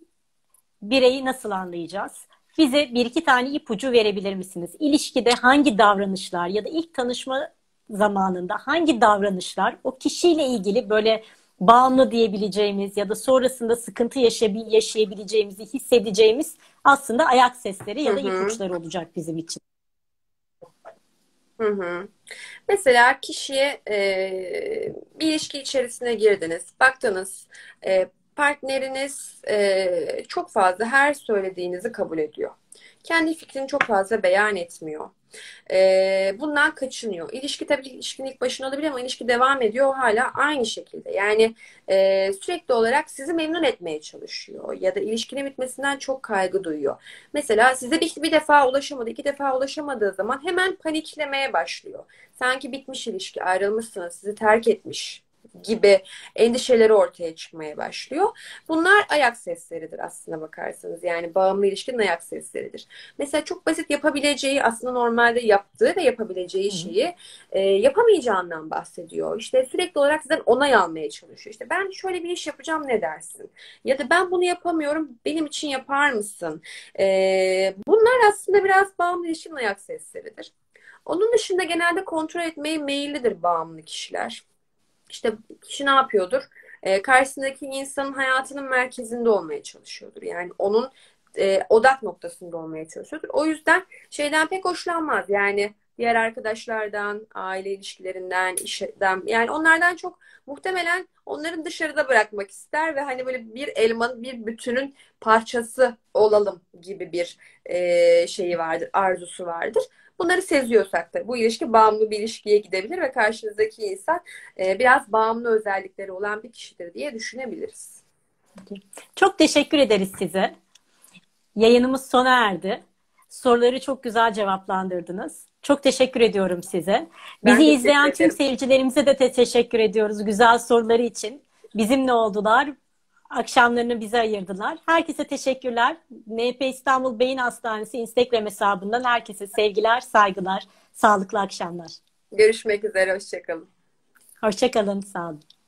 bireyi nasıl anlayacağız? Bize 1-2 tane ipucu verebilir misiniz? İlişkide hangi davranışlar ya da ilk tanışma zamanında hangi davranışlar o kişiyle ilgili böyle bağımlı diyebileceğimiz ya da sonrasında sıkıntı yaşayabileceğimizi hissedeceğimiz aslında ayak sesleri
Hı
ya da
hı.
ipuçları olacak bizim için.
Hı hı. Mesela kişiye bir ilişki içerisine girdiniz, baktınız partneriniz çok fazla her söylediğinizi kabul ediyor. Kendi fikrini çok fazla beyan etmiyor. Bundan kaçınıyor. İlişki tabii ki ilişkinin ilk başında olabilir ama ilişki devam ediyor hala aynı şekilde. Yani sürekli olarak sizi memnun etmeye çalışıyor ya da ilişkinin bitmesinden çok kaygı duyuyor. Mesela size bir defa ulaşamadı, 2 defa ulaşamadığı zaman hemen paniklemeye başlıyor. Sanki bitmiş ilişki, ayrılmışsınız, sizi terk etmiş gibi endişeleri ortaya çıkmaya başlıyor. Bunlar ayak sesleridir aslına bakarsanız. Yani bağımlı ilişkinin ayak sesleridir. Mesela çok basit yapabileceği aslında normalde yaptığı ve yapabileceği
Hı hı.
şeyi yapamayacağından bahsediyor. İşte sürekli olarak sizden onay almaya çalışıyor. İşte ben şöyle bir iş yapacağım ne dersin? Ya da ben bunu yapamıyorum benim için yapar mısın? Bunlar aslında biraz bağımlı ilişkinin ayak sesleridir. Onun dışında genelde kontrol etmeye meyillidir bağımlı kişiler. İşte kişi ne yapıyordur? karşısındaki insanın hayatının merkezinde olmaya çalışıyordur. Yani onun odak noktasında olmaya çalışıyordur. O yüzden şeyden pek hoşlanmaz. Yani diğer arkadaşlardan, aile ilişkilerinden, işten, yani onlardan çok muhtemelen onların dışarıda bırakmak ister ve hani böyle bir elmanın, bir bütünün parçası olalım gibi bir şeyi vardır, arzusu vardır. Bunları seziyorsak da bu ilişki bağımlı bir ilişkiye gidebilir ve karşınızdaki insan biraz bağımlı özellikleri olan bir kişidir diye düşünebiliriz.
Çok teşekkür ederiz size. Yayınımız sona erdi. Soruları çok güzel cevaplandırdınız. Çok teşekkür ediyorum size.
Ben
Bizi
teşekkür
izleyen tüm
ederim.
seyircilerimize de teşekkür ediyoruz. Güzel soruları için. Bizimle oldular. Akşamlarını bize ayırdılar. Herkese teşekkürler. NP İstanbul Beyin Hastanesi Instagram hesabından herkese sevgiler, saygılar, sağlıklı akşamlar.
Görüşmek üzere, hoşça kalın.
Hoşça kalın, sağ olun.